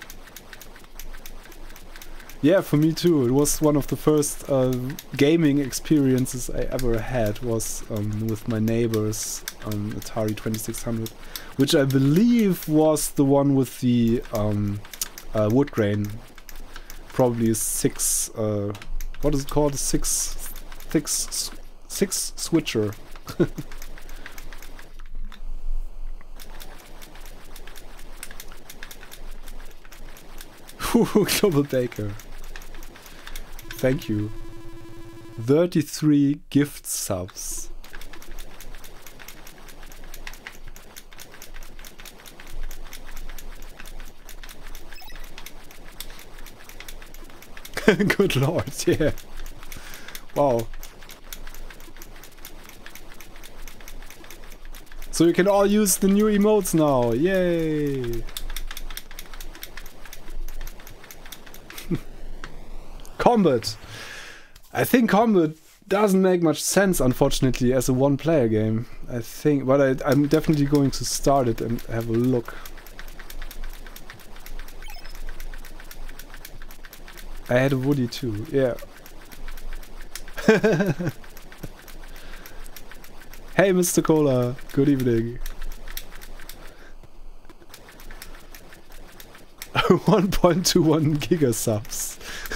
Yeah, for me too. It was one of the first gaming experiences I ever had, was with my neighbor's Atari 2600, which I believe was the one with the wood grain. Probably a 6, what is it called? A 6 6 switcher. Global Baker. Thank you. 33 gift subs. Good lord, yeah. Wow. So you can all use the new emotes now. Yay! Combat. I think combat doesn't make much sense, unfortunately, as a one-player game. I think, but I'm definitely going to start it and have a look. I had a Woody too, yeah. Hey, Mr. Cola, good evening. 1.21 giga subs.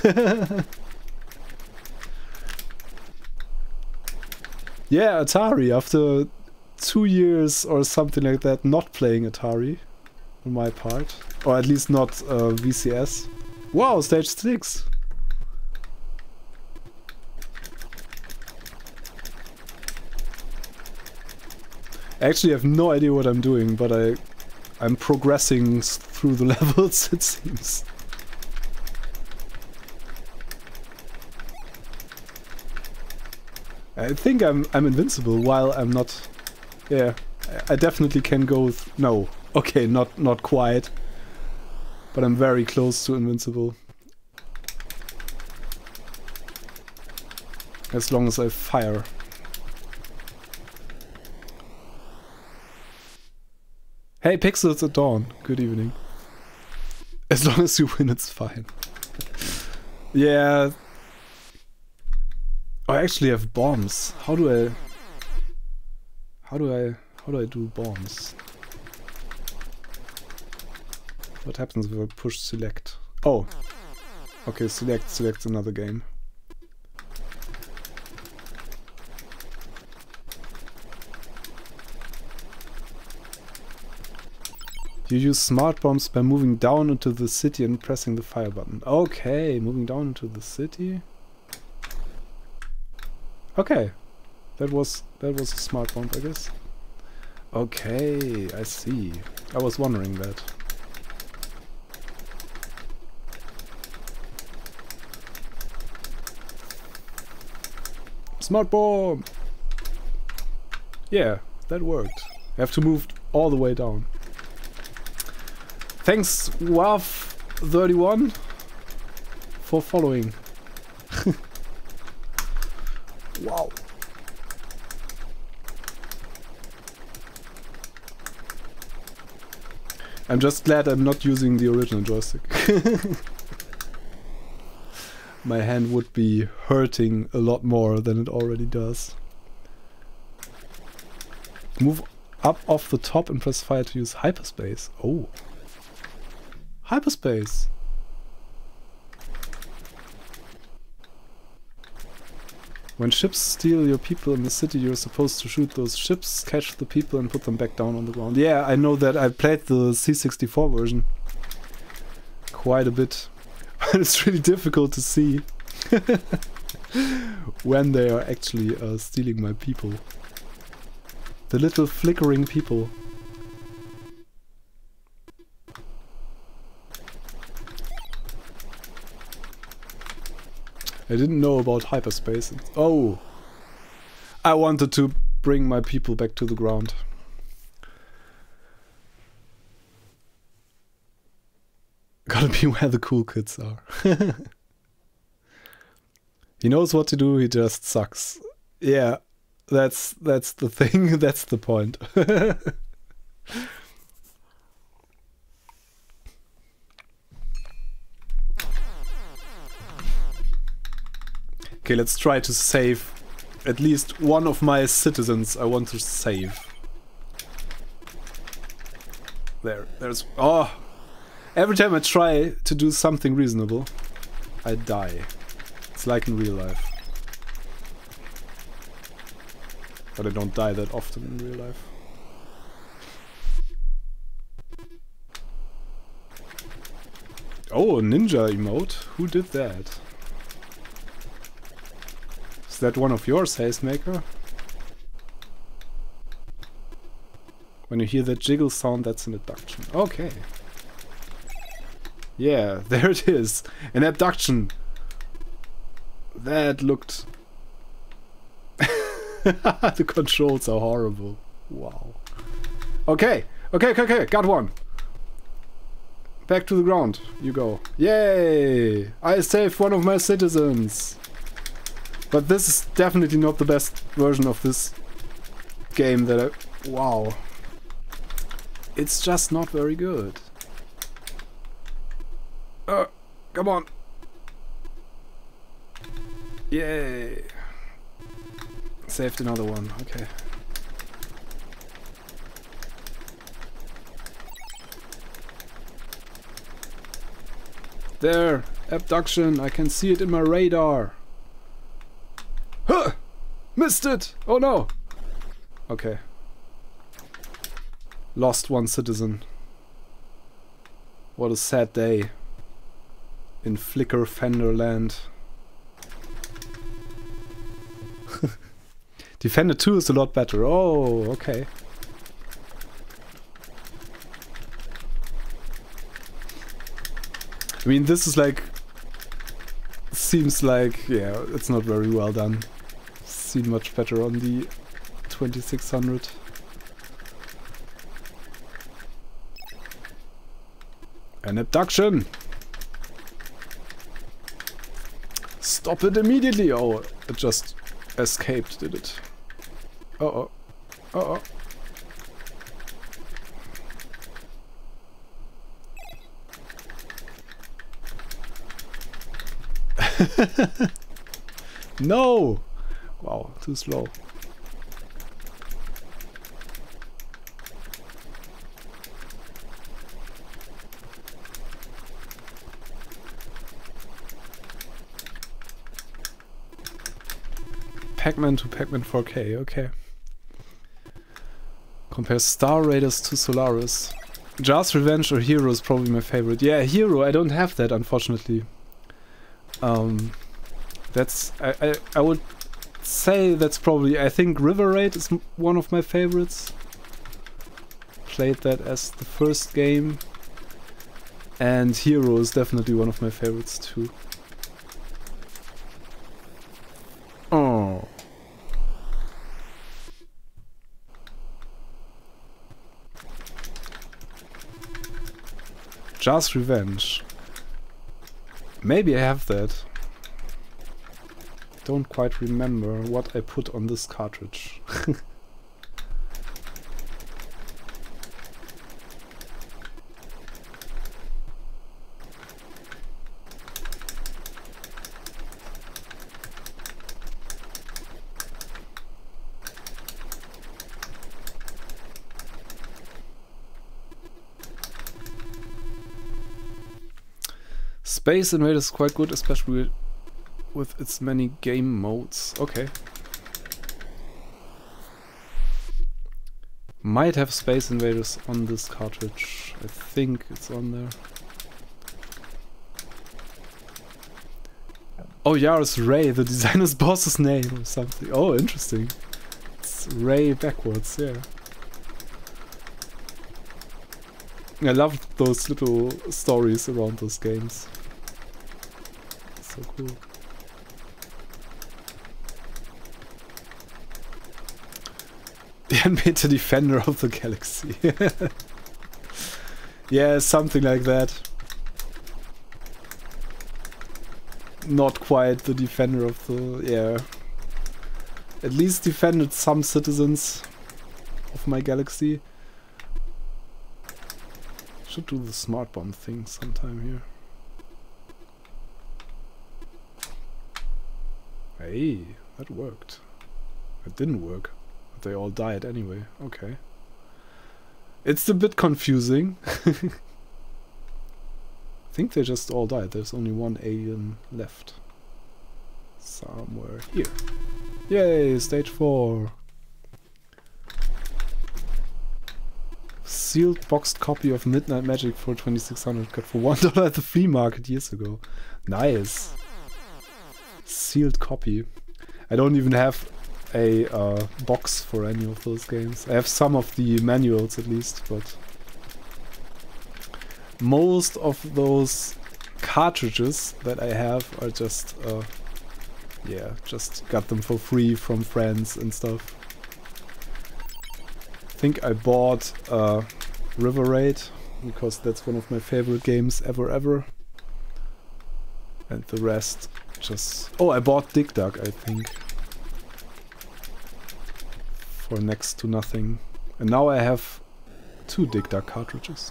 Yeah, Atari, after 2 years or something like that, not playing Atari on my part. Or at least not VCS. Wow, stage 6! I actually have no idea what I'm doing, but I'm progressing through the levels, it seems. I think I'm invincible while I'm not... Yeah, I definitely can go... No, okay, not quite. But I'm very close to invincible. As long as I fire. Hey, Pixels at Dawn. Good evening. As long as you win, it's fine. Yeah. I actually have bombs. How do I do bombs? What happens if I push select? Oh. Okay, selects another game. You use smart bombs by moving down into the city and pressing the fire button. Okay, moving down into the city. Okay, that was a smart bomb, I guess. Okay, I see. I was wondering that. Smart bomb! Yeah, that worked. I have to move all the way down. Thanks, WAF31, for following. Wow. I'm just glad I'm not using the original joystick. My hand would be hurting a lot more than it already does. Move up off the top and press fire to use hyperspace. Oh. Hyperspace. When ships steal your people in the city, you're supposed to shoot those ships, catch the people and put them back down on the ground. Yeah, I know that. I played the C64 version quite a bit. But it's really difficult to see when they are actually stealing my people. The little flickering people. I didn't know about hyperspace. Oh! I wanted to bring my people back to the ground. Gotta be where the cool kids are. He knows what to do, he just sucks. Yeah, that's the thing, that's the point. Okay, let's try to save at least one of my citizens I want to save. There's... Oh! Every time I try to do something reasonable, I die. It's like in real life. But I don't die that often in real life. Oh, a ninja emote? Who did that? Is that one of yours, Hazemaker? When you hear that jiggle sound, that's an abduction. Okay. Yeah, there it is. An abduction. That looked... The controls are horrible. Wow. Okay. Okay. Got one. Back to the ground. You go. Yay! I saved one of my citizens. But this is definitely not the best version of this game that I... Wow. It's just not very good. Come on. Yay. Saved another one. Okay. There. Abduction. I can see it in my radar. Huh! Missed it! Oh no! Okay. Lost one citizen. What a sad day. In Flicker Fenderland. Defender 2 is a lot better. Oh, okay. I mean, this is like... Seems like... Yeah, it's not very well done. Seen much better on the 2600. An abduction! Stop it immediately! Oh, it just escaped, did it? Uh-oh. Uh-oh. No! Wow, too slow. Pac-Man to Pac-Man 4K, okay. Compare Star Raiders to Solaris. Jar's Revenge or Hero is probably my favorite. Yeah, Hero, I don't have that, unfortunately. That's... I would say that's probably... I think River Raid is one of my favorites. Played that as the first game. And Hero is definitely one of my favorites too. Oh. Jar's Revenge. Maybe I have that. Don't quite remember what I put on this cartridge. Space Invaders is quite good, especially with its many game modes. Okay. Might have Space Invaders on this cartridge. I think it's on there. Oh, yeah, it's Ray, the designer's boss's name or something. Oh, interesting. It's Ray backwards, yeah. I love those little stories around those games. So cool. The animated defender of the galaxy. Yeah, something like that. Not quite the defender of the... yeah. At least defended some citizens of my galaxy. Should do the smart bomb thing sometime here. Hey, that worked. It didn't work. But they all died anyway. Okay. It's a bit confusing. I think they just all died. There's only one alien left. Somewhere here. Yay, stage 4. sealed boxed copy of Midnight Magic for 2600 got for $1 at the flea market years ago. Nice. Sealed copy. I don't even have a box for any of those games. I have some of the manuals at least, but most of those cartridges that I have are just yeah, just got them for free from friends and stuff. I think I bought River Raid because that's one of my favorite games ever. And the rest just... Oh, I bought Dig Dug, I think. For next to nothing. And now I have 2 Dig Dug cartridges.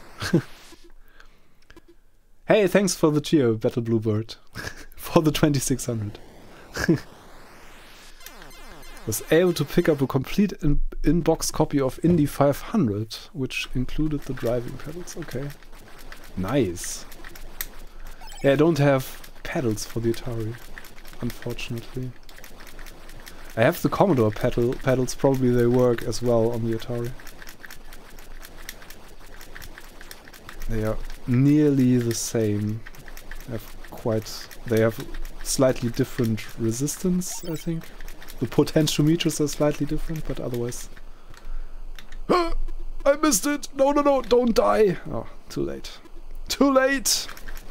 Hey, thanks for the cheer, Battle Bluebird. For the 2600. Was able to pick up a complete in-box copy of Indy 500, which included the driving pedals. Okay. Nice. Yeah, I don't have pedals for the Atari, unfortunately. I have the Commodore pedals, probably they work as well on the Atari. They are nearly the same. They have slightly different resistance, I think. The potentiometers are slightly different, but otherwise... I missed it! No, don't die! Oh, too late. Too late!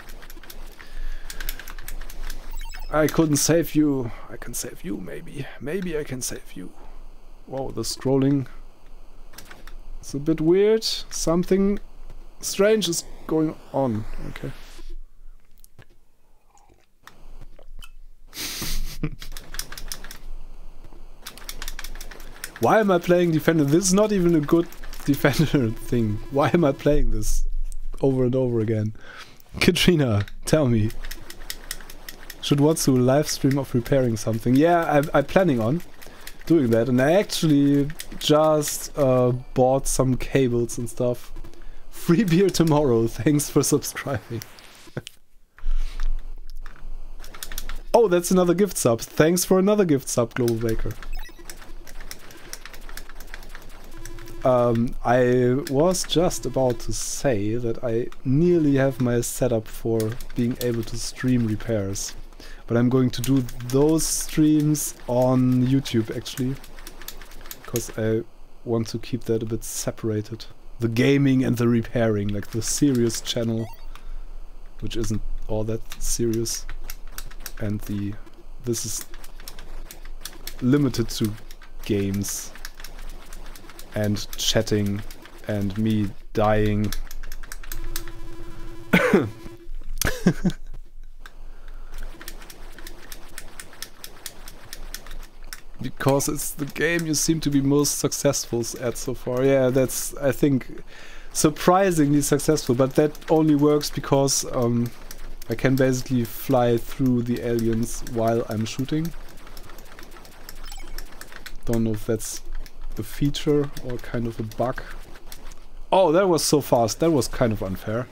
I couldn't save you. I can save you, maybe. Maybe I can save you. Whoa, the scrolling... It's a bit weird. Something strange is going on. Okay. Why am I playing Defender? This is not even a good Defender thing. Why am I playing this over and over again? Katrina, tell me. Should watch a live stream of repairing something. Yeah, I'm planning on doing that. And I actually just bought some cables and stuff. Free beer tomorrow. Thanks for subscribing. Oh, that's another gift sub. Thanks for another gift sub, Global Baker. I was just about to say that I nearly have my setup for being able to stream repairs. But I'm going to do those streams on YouTube actually. Because I want to keep that a bit separated. The gaming and the repairing, like the serious channel. Which isn't all that serious. And this is limited to games. And chatting, and me dying. Because it's the game you seem to be most successful at so far. Yeah, that's, I think, surprisingly successful, but that only works because I can basically fly through the aliens while I'm shooting. Don't know if that's a feature or kind of a bug. Oh, that was so fast. That was kind of unfair.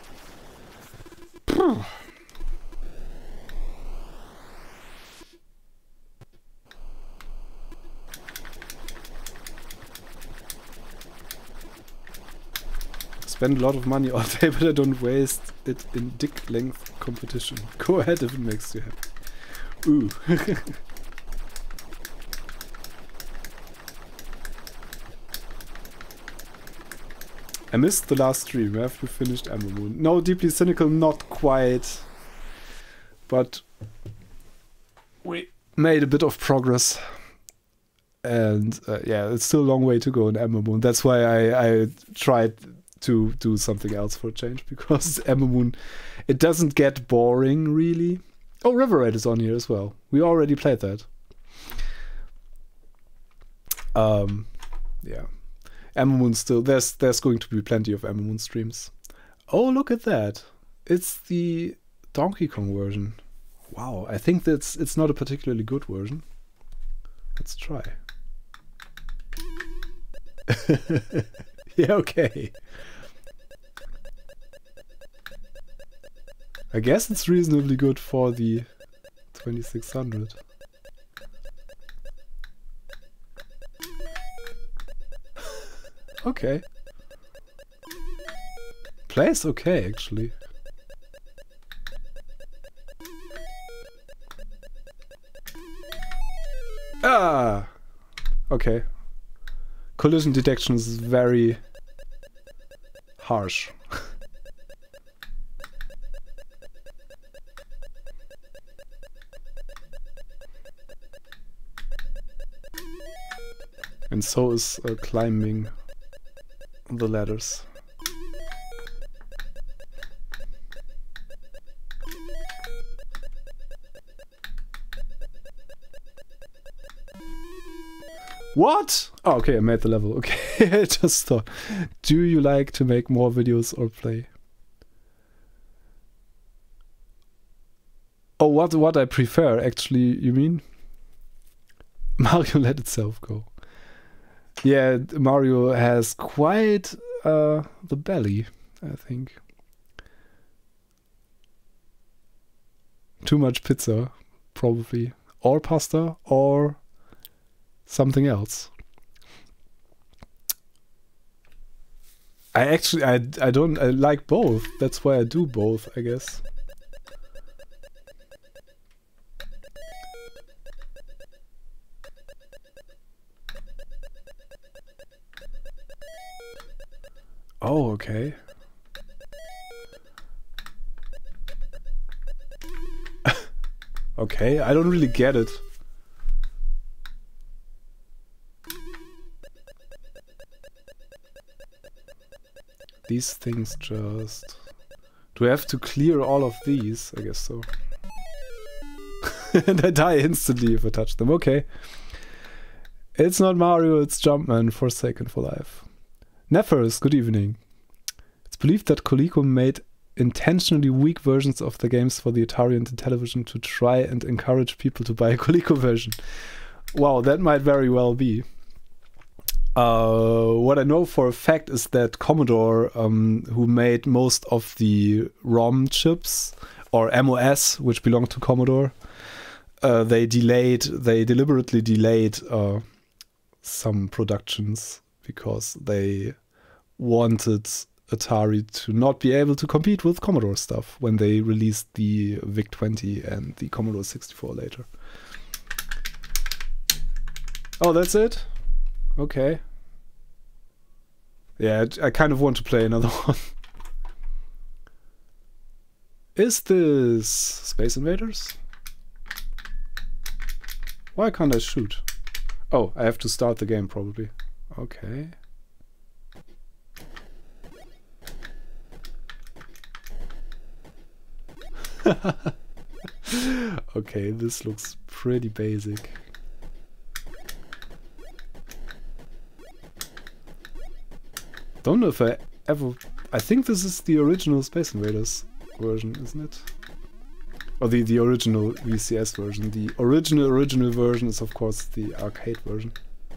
Spend a lot of money all day, but I don't waste it in dick length competition. Go ahead if it makes you happy. Ooh. I missed the last stream. Have you finished Ember Moon? No, Deeply Cynical, not quite. But we made a bit of progress. And yeah, it's still a long way to go in Ember Moon. That's why I tried to do something else for a change. Because Ember Moon, it doesn't get boring, really. Oh, River Raid is on here as well. We already played that. Yeah. Ember Moon still, there's going to be plenty of Ember Moon streams. Oh, look at that. It's the Donkey Kong version. Wow, I think it's not a particularly good version. Let's try. Yeah, okay. I guess it's reasonably good for the 2600. Okay. plays okay, actually. Ah! Okay. Collision detection is very harsh. And so is climbing the ladders. What? Oh, okay, I made the level. Okay, I just thought. Do you like to make more videos or play? Oh, what I prefer, actually, you mean? Mario let itself go. Yeah, Mario has quite the belly, I think. Too much pizza, probably. Or pasta, or something else. I like both. That's why I do both, I guess. Oh, okay. Okay, I don't really get it. These things just... Do I have to clear all of these? I guess so. And I die instantly if I touch them. Okay. It's not Mario, it's Jumpman, Forsaken for Life. Nefers, good evening. It's believed that Coleco made intentionally weak versions of the games for the Atari and Intellivision to try and encourage people to buy a Coleco version. Wow, that might very well be. What I know for a fact is that Commodore, who made most of the ROM chips, or MOS, which belonged to Commodore, they deliberately delayed some productions because they wanted Atari to not be able to compete with Commodore stuff when they released the VIC-20 and the Commodore 64 later. Oh, that's it? Okay. Yeah, I kind of want to play another one. Is this Space Invaders? Why can't I shoot? Oh, I have to start the game probably. Okay. Okay, this looks pretty basic. Don't know if I ever... I think this is the original Space Invaders version, isn't it? Or the original VCS version. The original version is of course the arcade version.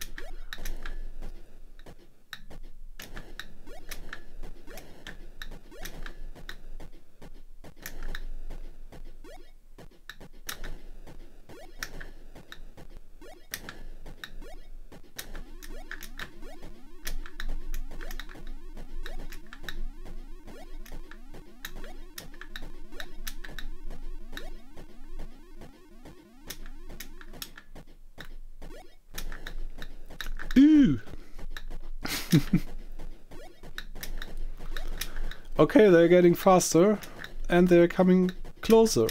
Okay, they're getting faster and they're coming closer.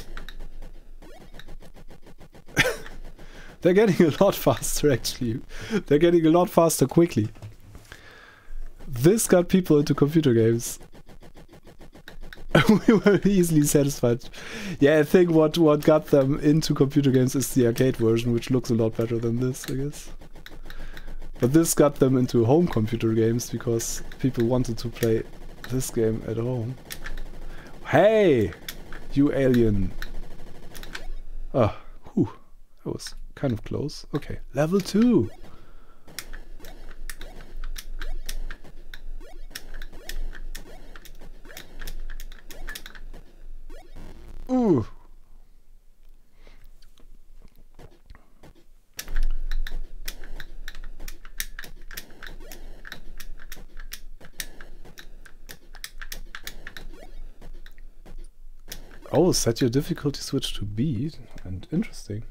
They're getting a lot faster actually. They're getting a lot faster quickly. This got people into computer games. We were easily satisfied. Yeah, I think what got them into computer games is the arcade version, which looks a lot better than this, I guess. But this got them into home computer games because people wanted to play this game at home. Hey! You alien! Ah, whew. That was kind of close. Okay, level 2! Ooh! Oh, set your difficulty switch to B. And interesting.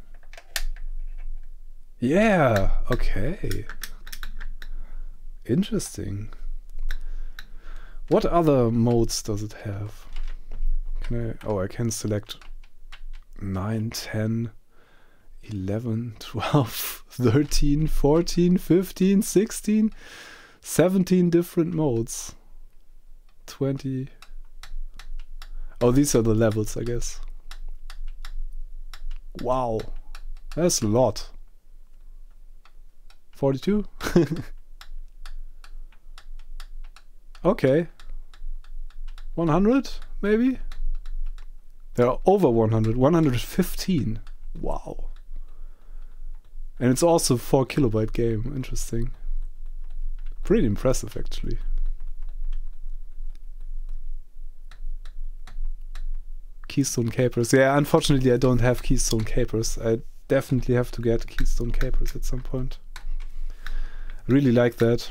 Yeah, okay. Interesting. What other modes does it have? Can I... Oh, I can select 9, 10, 11, 12, 13, 14, 15, 16, 17 different modes. 20... Oh, these are the levels, I guess. Wow. That's a lot. 42? Okay. 100, maybe? There are over 100. 115. Wow. And it's also a 4 kilobyte game. Interesting. Pretty impressive, actually. Keystone Capers. Yeah, unfortunately I don't have Keystone Capers. I definitely have to get Keystone Capers at some point. Really like that.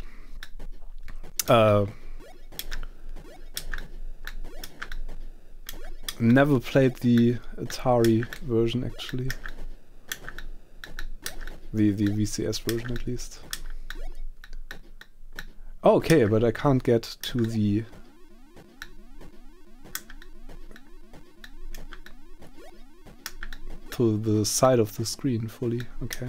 Never played the Atari version, actually. The VCS version, at least. Oh, okay, but I can't get to the... to the side of the screen fully. Okay.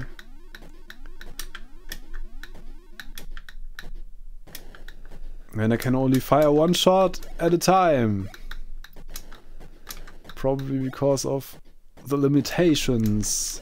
And I can only fire one shot at a time. Probably because of the limitations.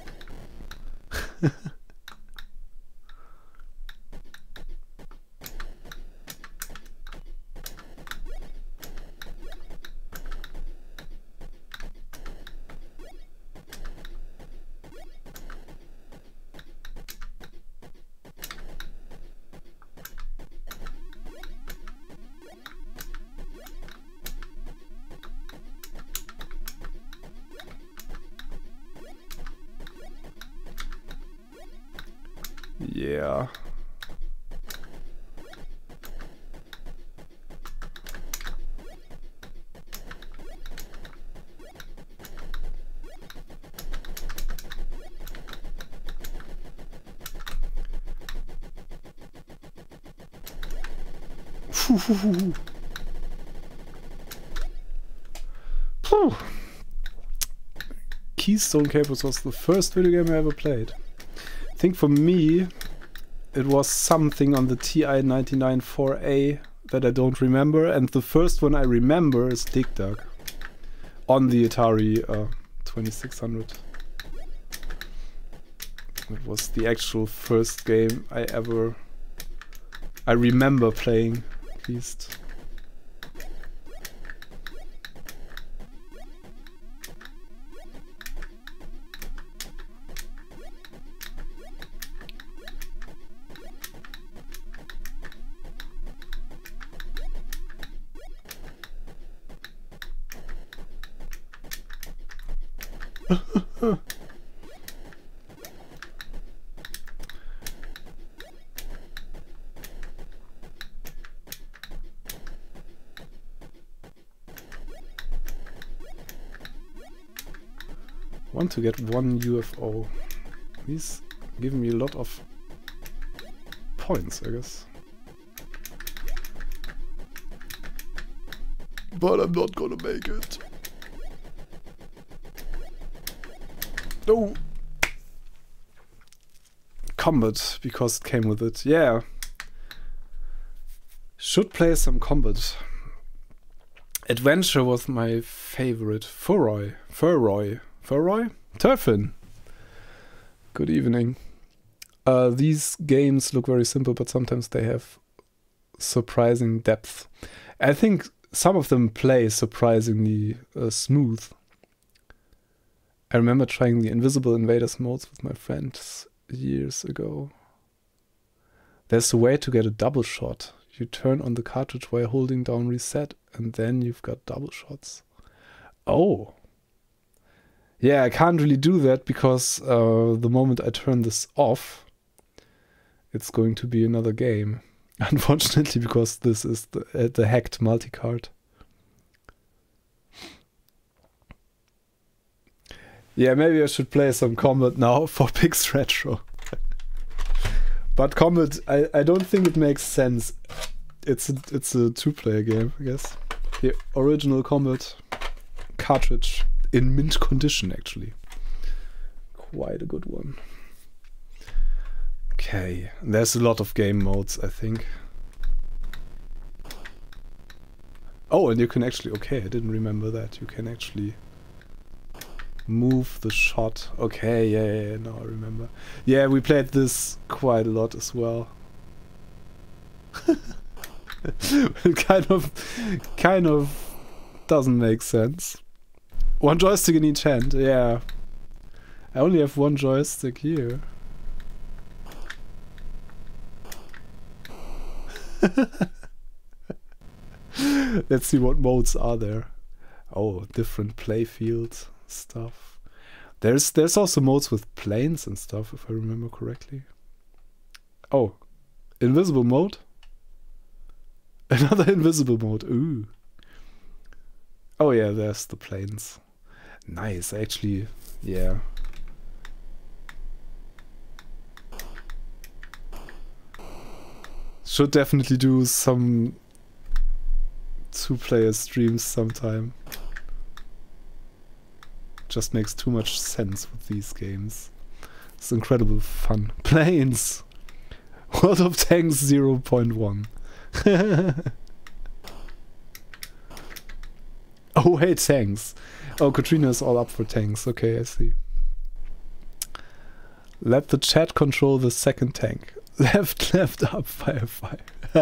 Yeah. Keystone Capers was the first video game I ever played. I think for me it was something on the TI-99 4A that I don't remember, and the first one I remember is Dig Dug on the Atari 2600. It was the actual first game I remember playing, at least. Want to get one UFO. He's giving me a lot of points, I guess. But I'm not gonna make it. No! Combat, because it came with it. Yeah. Should play some combat. Adventure was my favorite. Furroy? Turfin! Good evening. These games look very simple, but sometimes they have surprising depth. I think some of them play surprisingly smooth. I remember trying the Invisible Invaders modes with my friends years ago. There's a way to get a double shot. You turn on the cartridge while holding down reset, and then you've got double shots. Oh. Yeah, I can't really do that because the moment I turn this off, it's going to be another game. Unfortunately, because this is the hacked multicard. Yeah, maybe I should play some Combat now for Pix Retro. But Combat, I don't think it makes sense. It's a two-player game, I guess. The original Combat cartridge in mint condition, actually. Quite a good one. Okay, there's a lot of game modes, I think. Oh, and you can actually... Okay, I didn't remember that. You can actually move the shot. Okay, yeah, now I remember. Yeah, we played this quite a lot as well. It kind of doesn't make sense. One joystick in each hand, yeah. I only have one joystick here. Let's see what modes are there. Oh, different playfield stuff. There's also modes with planes and stuff, if I remember correctly. Oh, invisible mode? Another invisible mode, ooh. Oh yeah, there's the planes. Nice, actually, yeah. Should definitely do some two-player streams sometime. Just makes too much sense with these games. It's incredible fun. Planes! World of Tanks 0.1. Oh hey, tanks. Oh, Katrina is all up for tanks. Okay, I see. Let the chat control the second tank. Left, up, fire.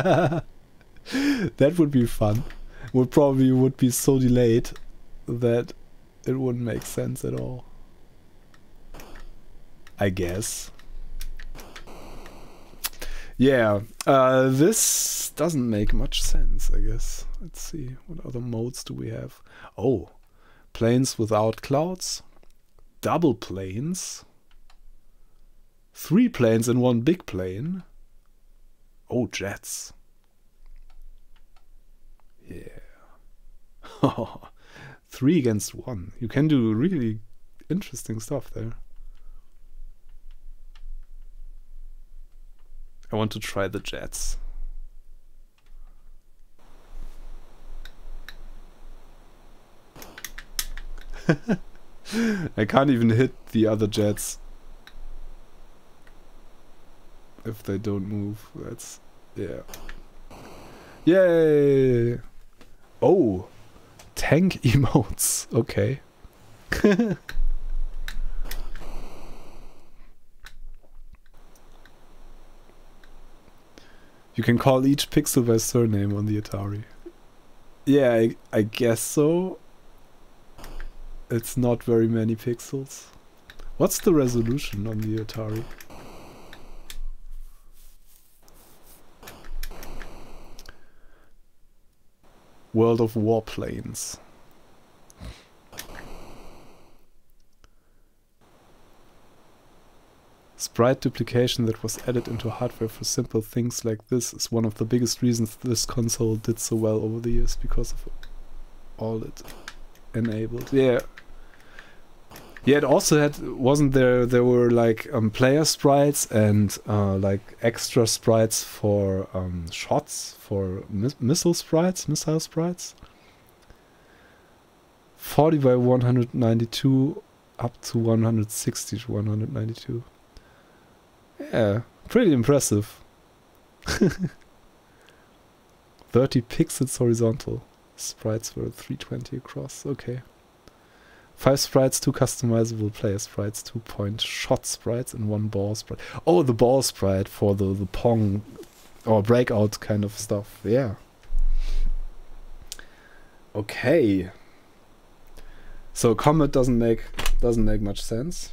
That would be fun. Would be so delayed that it wouldn't make sense at all. I guess. Yeah, this doesn't make much sense, I guess. Let's see, what other modes do we have? Oh, planes without clouds, double planes, 3 planes in one big plane. Oh, jets. Yeah. 3 against 1. You can do really interesting stuff there. I want to try the jets. I can't even hit the other jets if they don't move. That's... yeah. Yay! Oh! Tank emotes. Okay. You can call each pixel by surname on the Atari. Yeah, I guess so. It's not very many pixels. What's the resolution on the Atari? World of Warplanes. Sprite duplication that was added into hardware for simple things like this is one of the biggest reasons this console did so well over the years, because of all it enabled. Yeah. Yeah, it also had, wasn't there were like player sprites and like extra sprites for shots, for missile sprites. 40 by 192 up to 160 to 192. Yeah, pretty impressive. 30 pixels horizontal. Sprites were 320 across. Okay. 5 sprites, 2 customizable player sprites, 2 point shot sprites, and 1 ball sprite. Oh, the ball sprite for the Pong or breakout kind of stuff. Yeah. Okay. So Combat doesn't make much sense.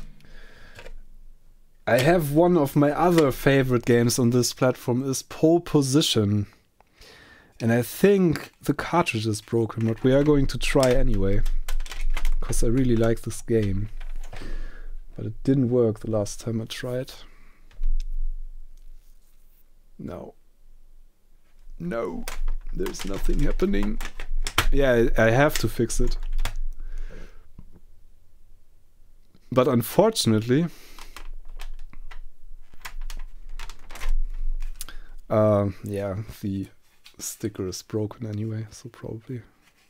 I have one of my other favorite games on this platform is Pole Position. And I think the cartridge is broken, but we are going to try anyway. Because I really like this game. But it didn't work the last time I tried. No. No. There's nothing happening. Yeah, I have to fix it. But unfortunately, yeah, the sticker is broken anyway, so probably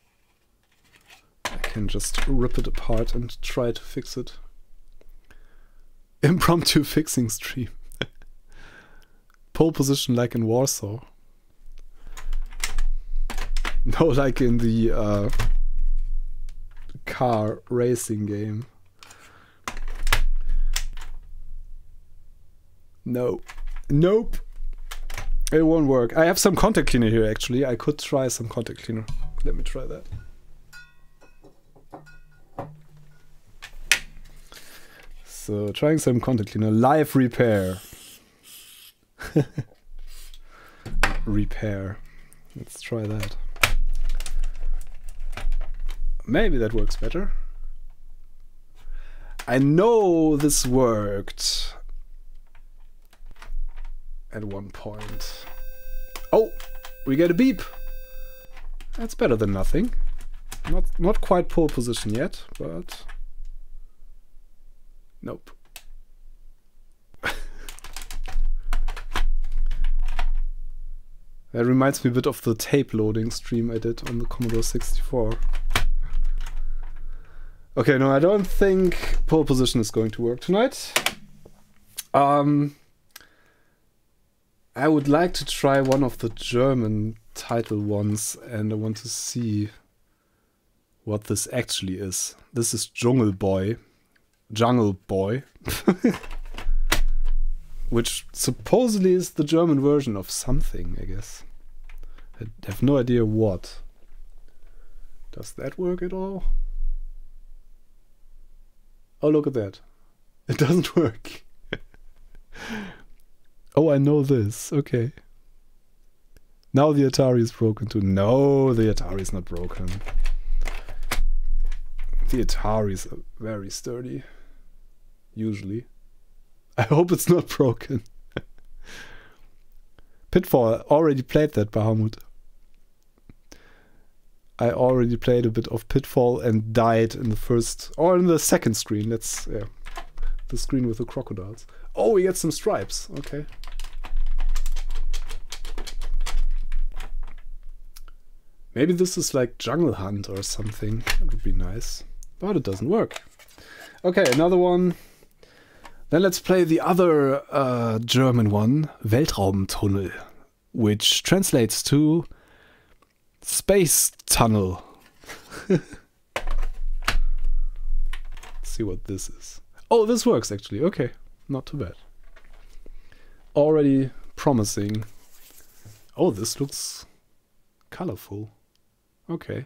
I can just rip it apart and try to fix it. Impromptu fixing stream. Pole position like in Warsaw. No, like in the car racing game. No. Nope. It won't work. I have some contact cleaner here actually. I could try some contact cleaner. Let me try that. So trying some contact cleaner. Live repair. Repair. Let's try that. Maybe that works better. I know this worked at one point. Oh, we get a beep. That's better than nothing. Not quite pole position yet, but nope. That reminds me a bit of the tape loading stream I did on the Commodore 64. Okay, no, I don't think pole position is going to work tonight. I would like to try one of the German title ones, and I want to see what this actually is. This is Jungle Boy. Jungle Boy. Which supposedly is the German version of something, I guess. I have no idea what. Does that work at all? Oh, look at that. It doesn't work. Oh, I know this. Okay. Now the Atari is broken too. No, the Atari is not broken. The Atari is very sturdy. Usually. I hope it's not broken. Pitfall. I already played that, Bahamut. I already played a bit of Pitfall and died in the first, or in the second screen. Let's, yeah, the screen with the crocodiles. Oh, we get some stripes. Okay. Maybe this is like Jungle Hunt or something. That would be nice. But it doesn't work. Okay, another one. Then let's play the other German one, Weltraumtunnel, which translates to Space Tunnel. Let's see what this is. Oh, this works actually. Okay, not too bad. Already promising. Oh, this looks colorful. Okay.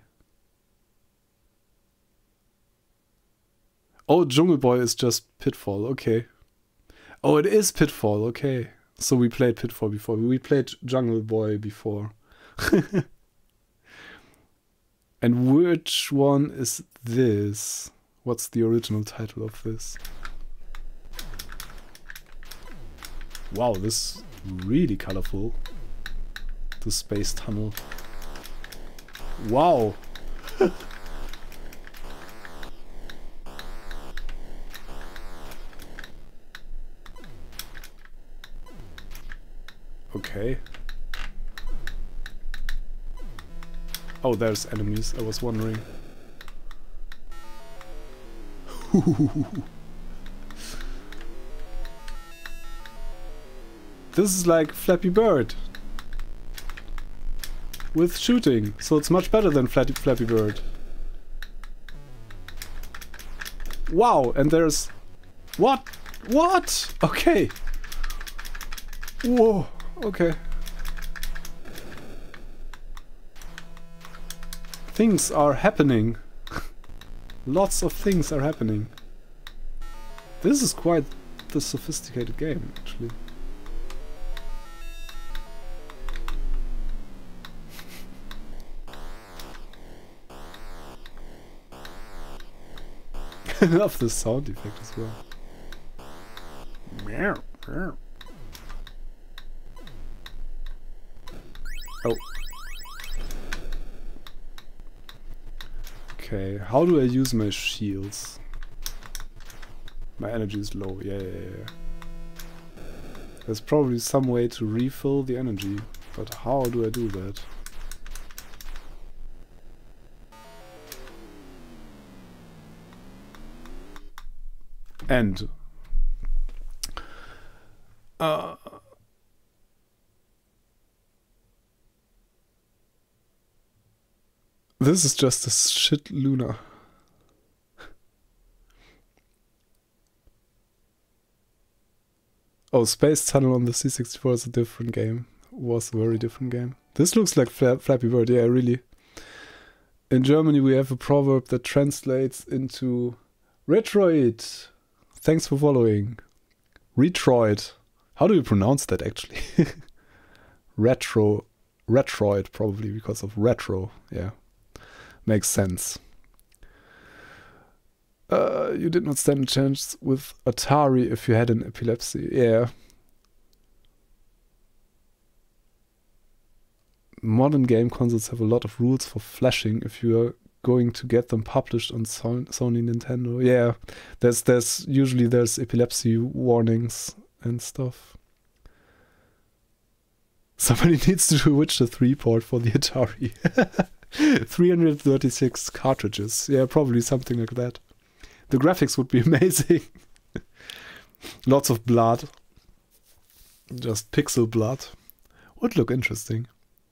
Oh, Jungle Boy is just Pitfall. Okay. Oh, it is Pitfall. Okay. So we played Pitfall before. We played Jungle Boy before. And which one is this? What's the original title of this? Wow, this is really colorful. The Space Tunnel. Wow. Okay. Oh, there's enemies. I was wondering. This is like Flappy Bird. With shooting. So it's much better than Flappy Bird. Wow, and there's... What? What? Okay. Whoa. Okay. Things are happening. Lots of things are happening. This is quite the sophisticated game, actually. I love the sound effect as well. Meow, meow. Oh. Okay, how do I use my shields? My energy is low. Yeah. There's probably some way to refill the energy, but how do I do that? And this is just a shit Luna. Oh, Space Tunnel on the C64 is a different game. Was a very different game. This looks like Flappy Bird, yeah, really. In Germany we have a proverb that translates into Retroid. Thanks for following. Retroid. How do you pronounce that actually? Retroid probably because of retro, yeah. Makes sense. You did not stand a chance with Atari if you had an epilepsy. Yeah. Modern game consoles have a lot of rules for flashing if you are going to get them published on Sony Nintendo. Yeah, there's usually epilepsy warnings and stuff. Somebody needs to do Witcher 3 port for the Atari. 336 cartridges. Yeah, probably something like that. The graphics would be amazing. Lots of blood. Just pixel blood. Would look interesting.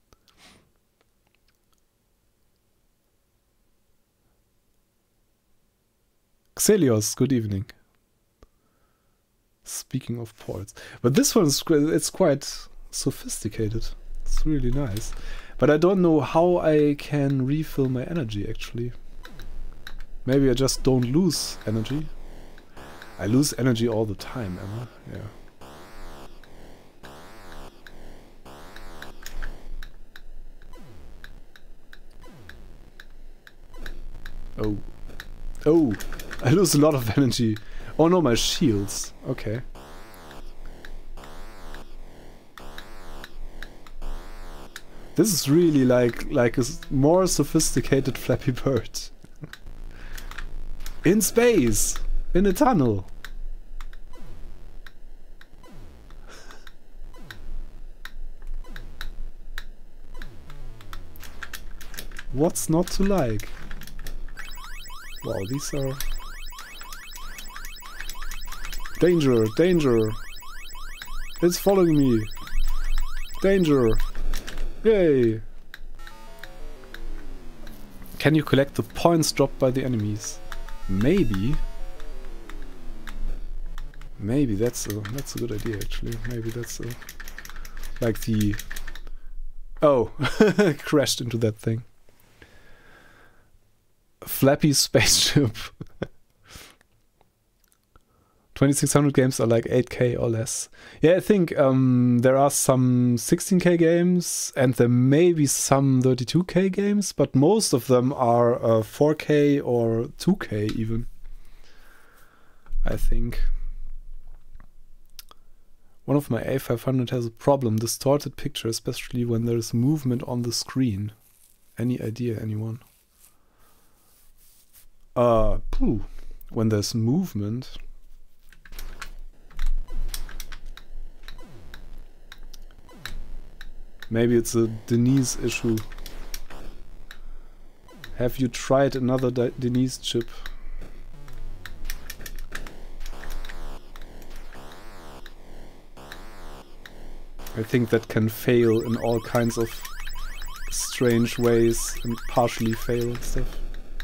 Xelios, good evening. Speaking of ports. But this one it's quite sophisticated. It's really nice. But I don't know how I can refill my energy actually. Maybe I just don't lose energy. I lose energy all the time, Emma. Yeah. Oh. Oh! I lose a lot of energy. Oh no, my shields. Okay. This is really like a more sophisticated Flappy Bird. In space! In a tunnel! What's not to like? Wow, these are... Danger! Danger! It's following me! Danger! Yay! Can you collect the points dropped by the enemies? Maybe. Maybe that's a good idea actually. Maybe that's like the... Oh! Crashed into that thing. Flappy spaceship. 2600 games are like 8K or less. Yeah, I think there are some 16K games and there may be some 32K games, but most of them are 4K or 2K even. I think. One of my A500 has a problem, distorted picture, especially when there is movement on the screen. Any idea, anyone? When there's movement... Maybe it's a Denise issue. Have you tried another Denise chip? I think that can fail in all kinds of strange ways and partially fail and stuff.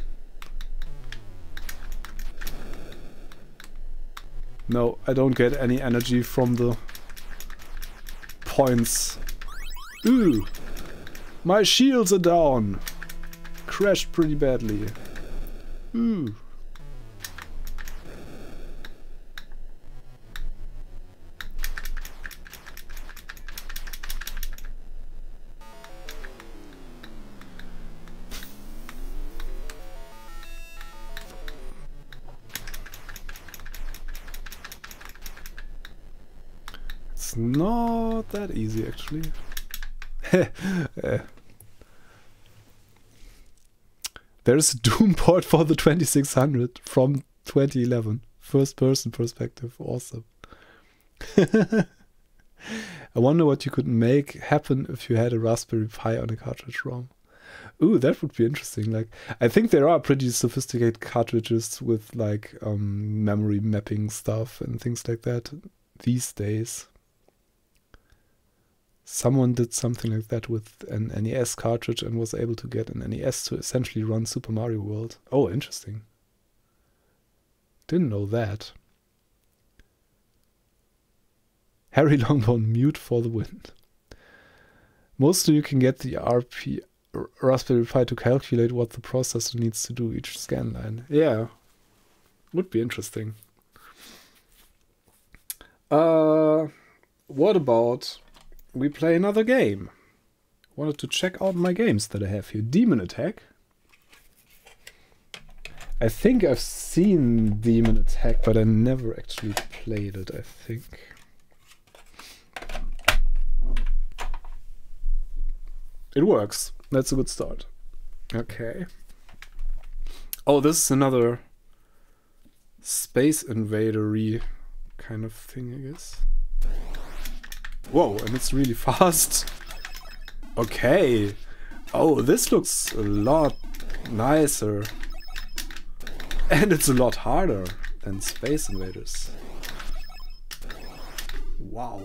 No, I don't get any energy from the points. Ooh! My shields are down! Crashed pretty badly. Ooh. It's not that easy actually. There's a Doom port for the 2600 from 2011. First person perspective. Awesome. I wonder what you could make happen if you had a Raspberry Pi on a cartridge ROM. Ooh, that would be interesting. Like, I think there are pretty sophisticated cartridges with like memory mapping stuff and things like that these days. Someone did something like that with an NES cartridge and was able to get an NES to essentially run Super Mario World. Oh, interesting. Didn't know that. Harry Longbone, mute for the wind. Mostly you can get the Raspberry Pi to calculate what the processor needs to do each scan line. Yeah, would be interesting. What about we play another game? Wanted to check out my games that I have here. Demon Attack. I think I've seen Demon Attack, but I never actually played it, I think. It works. That's a good start. Okay. Oh, this is another Space Invader-y kind of thing, I guess. Whoa, and it's really fast. Okay. Oh, this looks a lot nicer. And it's a lot harder than Space Invaders. Wow.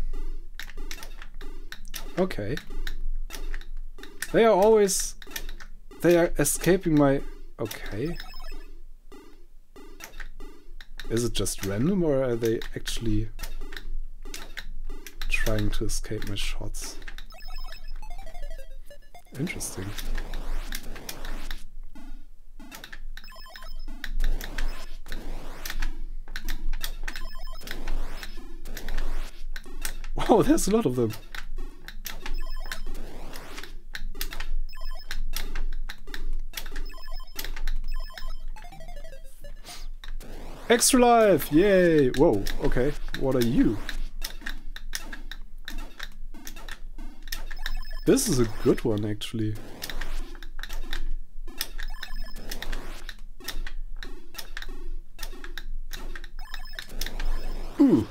Okay. They are escaping my... Okay. Is it just random or are they actually trying to escape my shots? Interesting. Wow, there's a lot of them. Extra life! Yay! Whoa, okay. What are you? This is a good one, actually. Ooh.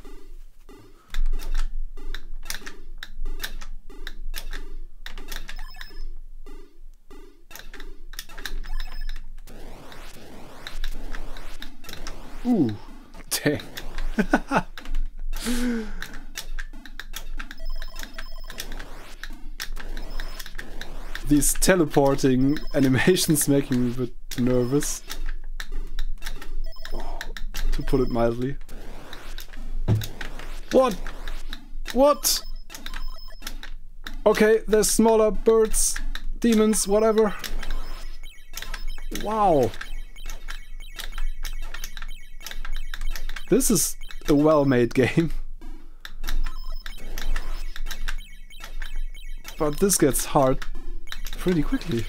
Ooh, dang. These teleporting animations making me a bit nervous. Oh, to put it mildly. What? What? Okay, there's smaller birds, demons, whatever. Wow. This is a well-made game. But this gets hard pretty quickly.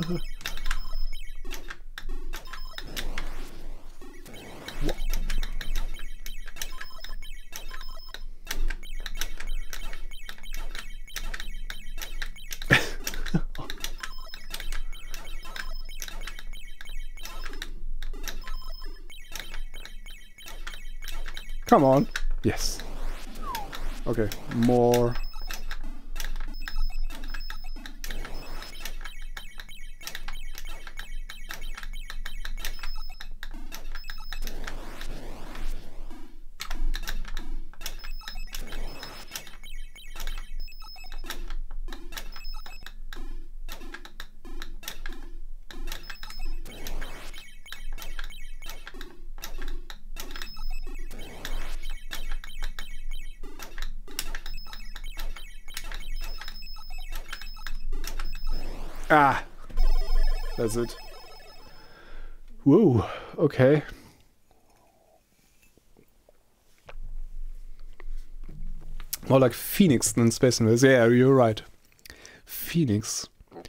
Come on. Yes. Okay, more. Ah, that's it. Whoa, okay. More like Phoenix than Space Invaders. Yeah, you're right. Phoenix.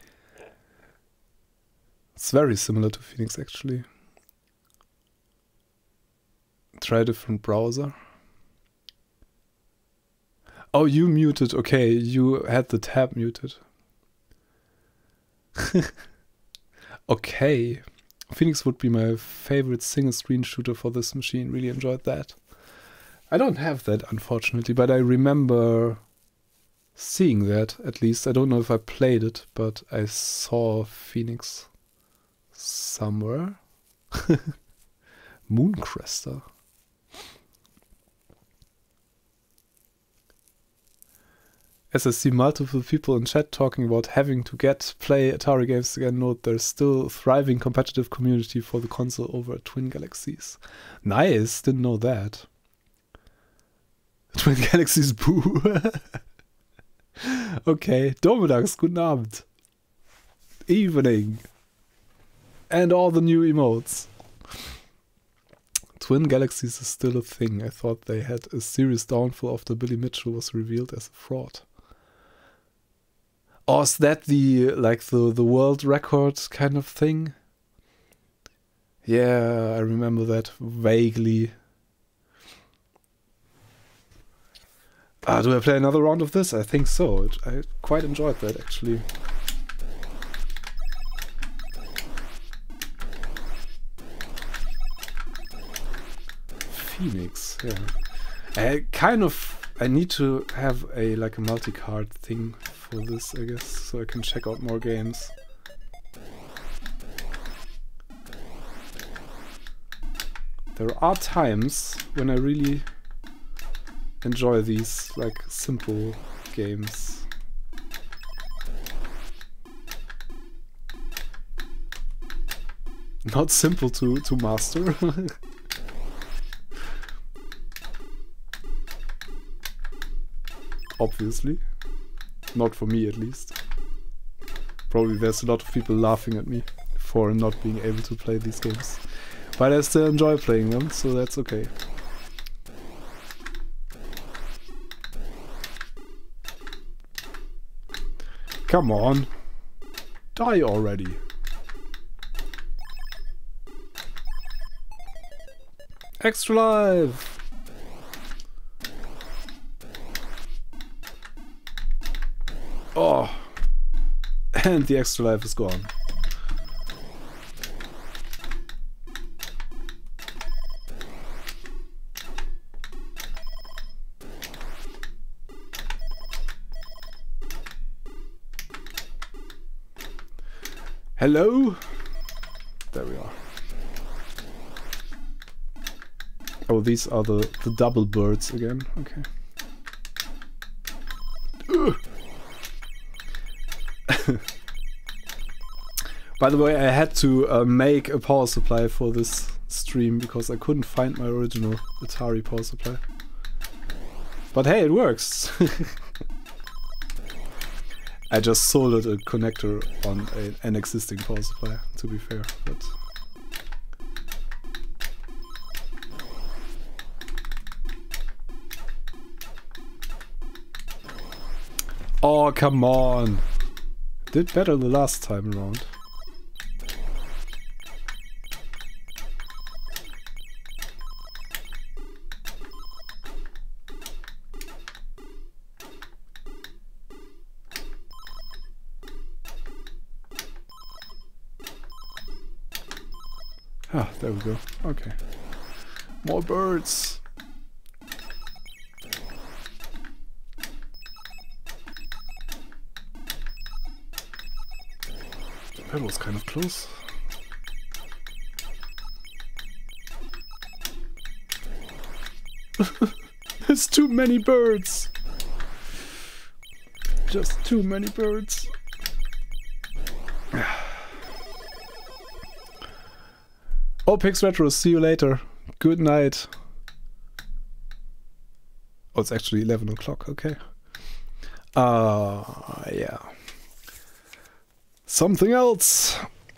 It's very similar to Phoenix, actually. Try a different browser. Oh, you muted. Okay, you had the tab muted. Okay, Phoenix would be my favorite single screen shooter for this machine. Really enjoyed that. I don't have that, unfortunately, but I remember seeing that, at least. I don't know if I played it, but I saw Phoenix somewhere. Mooncrester. As I see multiple people in chat talking about having to play Atari games again, note there's still a thriving competitive community for the console over at Twin Galaxies. Nice, didn't know that. Twin Galaxies, boo. Okay, Domidax, guten Abend. Evening. And all the new emotes. Twin Galaxies is still a thing. I thought they had a serious downfall after Billy Mitchell was revealed as a fraud. Or is that the world record kind of thing? Yeah, I remember that vaguely. Do I play another round of this? I think so. I quite enjoyed that, actually. Phoenix, yeah. I need to have a multi-card thing for this, I guess, so I can check out more games. There are times when I really enjoy these simple games. Not simple to master. Obviously. Not for me, at least. Probably there's a lot of people laughing at me for not being able to play these games. But I still enjoy playing them, so that's okay. Come on. Die already. Extra life! Oh, and the extra life is gone. Hello? There we are. Oh, these are the double birds again. Okay. By the way, I had to make a power supply for this stream because I couldn't find my original Atari power supply. But hey, it works! I just soldered a connector on an existing power supply, to be fair, but... Oh, come on! Did better the last time around. Ah, there we go. Okay. More birds! That was kind of close. There's too many birds! Just too many birds. Oh, Pix Retro, see you later. Good night. Oh, it's actually 11 o'clock, okay. Yeah. Something else.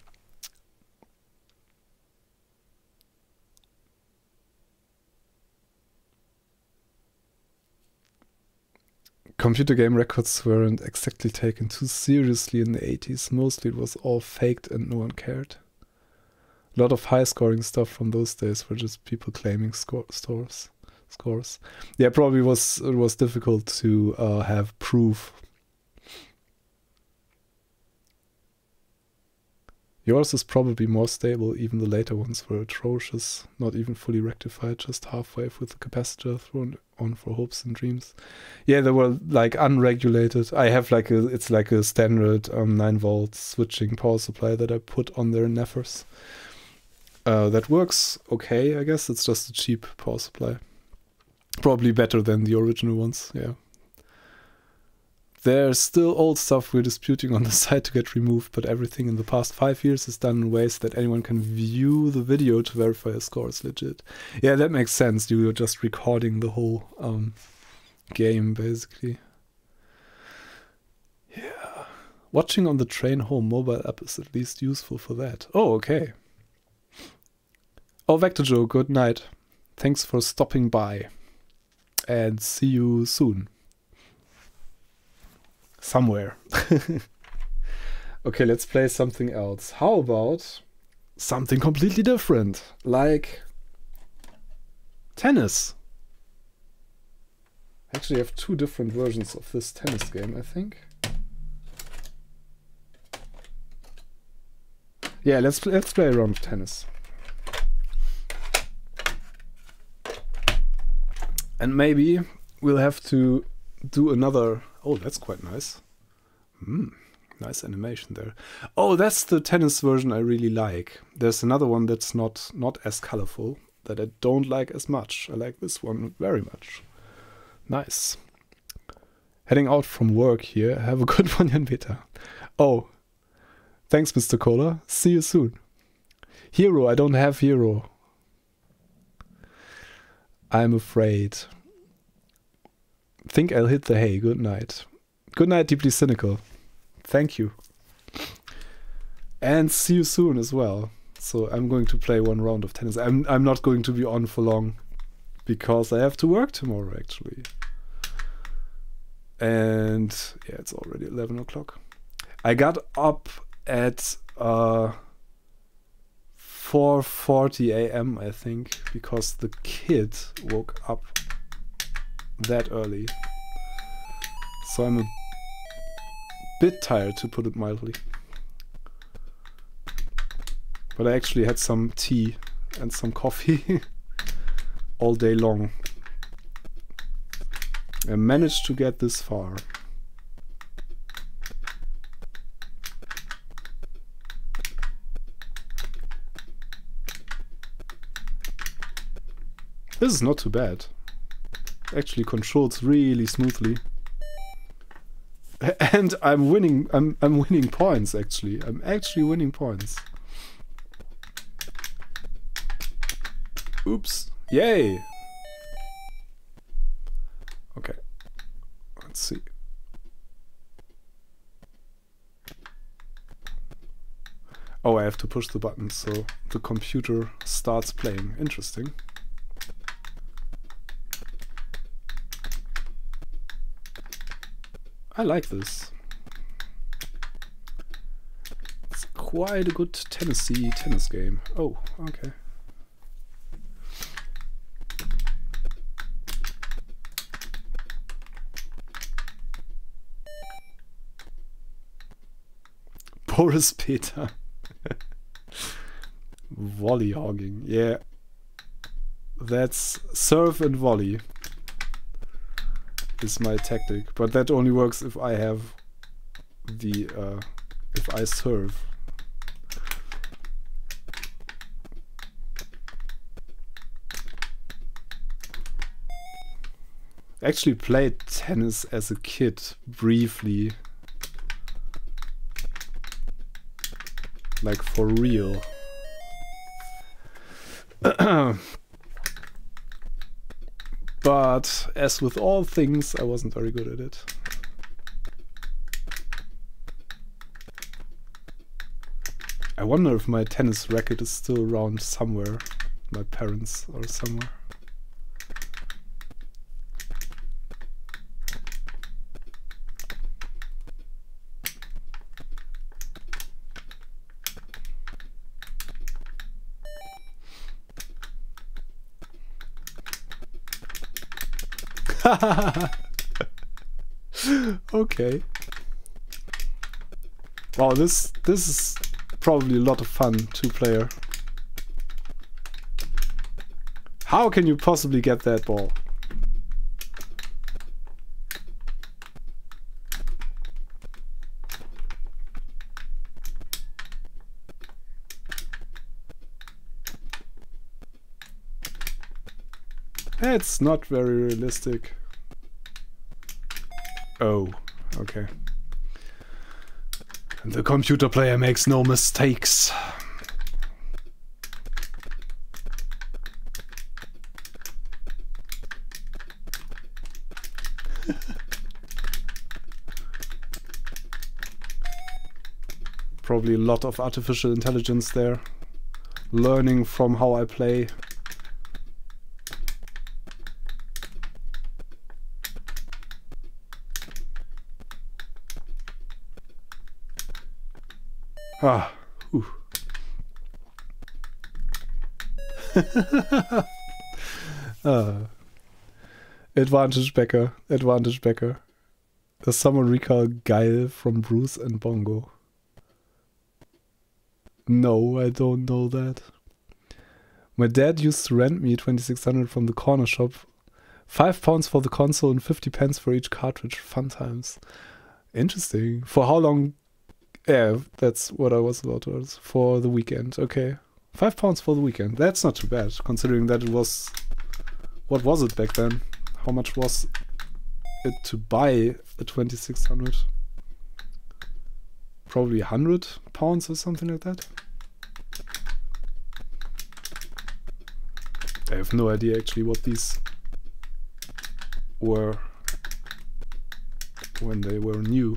Computer game records weren't exactly taken too seriously in the 80s. Mostly it was all faked and no one cared. A lot of high-scoring stuff from those days were just people claiming scores. Yeah, probably it was difficult to have proof. Yours is probably more stable, even the later ones were atrocious, not even fully rectified, just half-wave with the capacitor thrown on for hopes and dreams. Yeah, they were like unregulated. I have like it's like a standard 9-volt switching power supply that I put on their Neffers. That works okay, I guess. It's just a cheap power supply. Probably better than the original ones, yeah. There's still old stuff we're disputing on the site to get removed, but everything in the past 5 years is done in ways that anyone can view the video to verify a score is legit. Yeah, that makes sense. You were just recording the whole game, basically. Yeah. Watching on the train home mobile app is at least useful for that. Oh, okay. Oh, Vector Joe, good night. Thanks for stopping by. And see you soon. Somewhere. Okay, let's play something else. How about something completely different, like tennis? Actually, I have 2 different versions of this tennis game, I think. Yeah, let's play a round of tennis. And maybe we'll have to do another. Oh, that's quite nice. Nice animation there. Oh, that's the tennis version I really like. There's another one that's not as colorful, that I don't like as much. I like this one very much. Nice. Heading out from work here. Have a good one, Jan Peter. Oh, thanks, Mr. Kohler. See you soon. Hero, I don't have hero. I'm afraid. Think I'll hit the hay. Good night. Good night, Deeply Cynical. Thank you. And see you soon as well. So I'm going to play 1 round of tennis. I'm not going to be on for long because I have to work tomorrow, actually. And yeah, it's already 11 o'clock. I got up at 4:40 a.m. I think, because the kid woke up that early. So I'm a bit tired, to put it mildly. But I actually had some tea and some coffee all day long. I managed to get this far. This is not too bad. Actually controls really smoothly. And I'm winning. I'm winning points, actually. I'm actually winning points. Oops. Yay. Okay. Let's see. Oh, I have to push the button so the computer starts playing. Interesting. I like this. It's quite a good Tennessee tennis game. Oh, okay. Boris Peter. Volley hogging. Yeah. That's serve and volley. Is my tactic, but that only works if I have the if I serve. I actually played tennis as a kid briefly, like for real. But as with all things, I wasn't very good at it. I wonder if my tennis racket is still around somewhere. My parents or somewhere. Okay. Wow, this is probably a lot of fun, 2-player. How can you possibly get that ball? It's not very realistic. Oh, okay. The computer player makes no mistakes. Probably a lot of artificial intelligence there. Learning from how I play. Ah, whew. Advantage Becker, Advantage Becker. Does someone recall Geil from Bruce and Bongo? No, I don't know that. My dad used to rent me 2600 from the corner shop. £5 for the console and 50 pence for each cartridge. Fun times. Interesting. For how long? Yeah, that's what I was about to ask. For the weekend. Okay. £5 for the weekend. That's not too bad, considering that it was... What was it back then? How much was it to buy a 2600? Probably £100 or something like that. I have no idea actually what these were when they were new.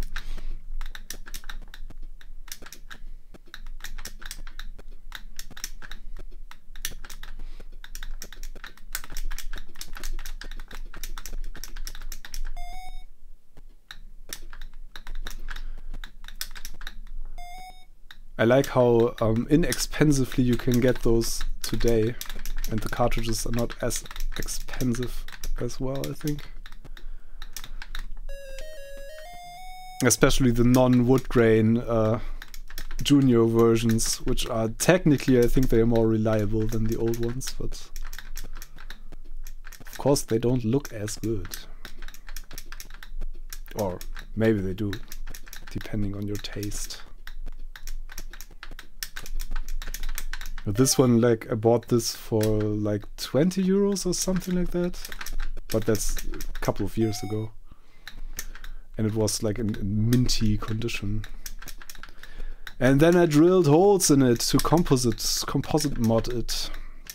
I like how inexpensively you can get those today, and the cartridges are not as expensive as well, I think. Especially the non-wood grain junior versions, which are technically, I think they are more reliable than the old ones, but of course they don't look as good. Or maybe they do, depending on your taste. But this one, like, I bought this for like 20 euros or something like that. But that's a couple of years ago. And it was like in minty condition. And then I drilled holes in it to composite mod it.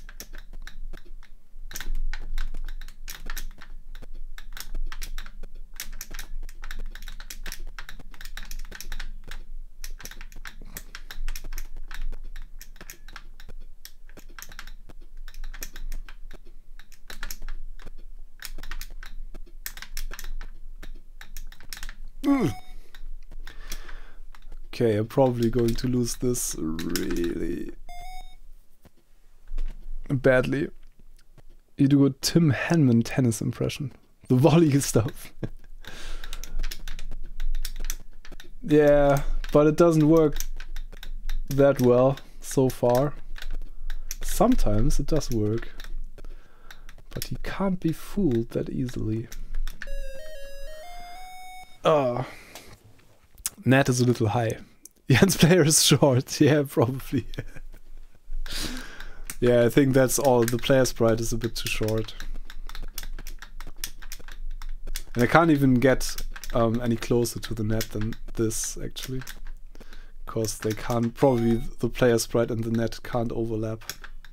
Okay, I'm probably going to lose this really badly. You do a Tim Henman tennis impression. The volley stuff. Yeah, but it doesn't work that well so far. Sometimes it does work. But he can't be fooled that easily. Net is a little high. Jens player is short. Yeah, probably. Yeah, I think that's all. The player sprite is a bit too short. And I can't even get any closer to the net than this, actually. Because they can't, probably the player sprite and the net can't overlap.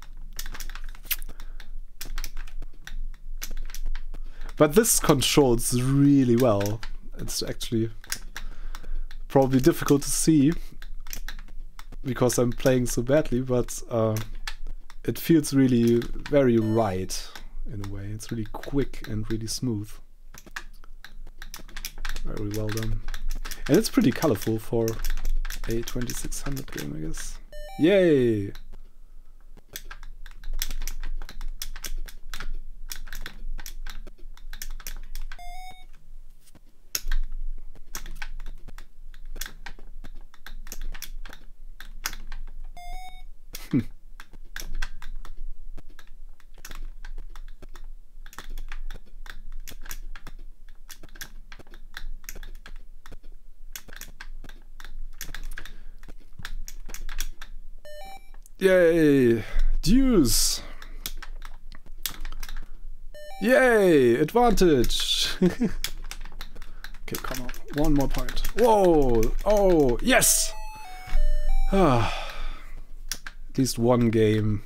But this controls really well. It's actually probably difficult to see because I'm playing so badly, but it feels really very right in a way. It's really quick and really smooth. Very well done. And it's pretty colorful for a 2600 game, I guess. Yay! Yay! Deuce! Yay! Advantage! Okay, come on. One more point. Whoa! Oh, yes! At least one game.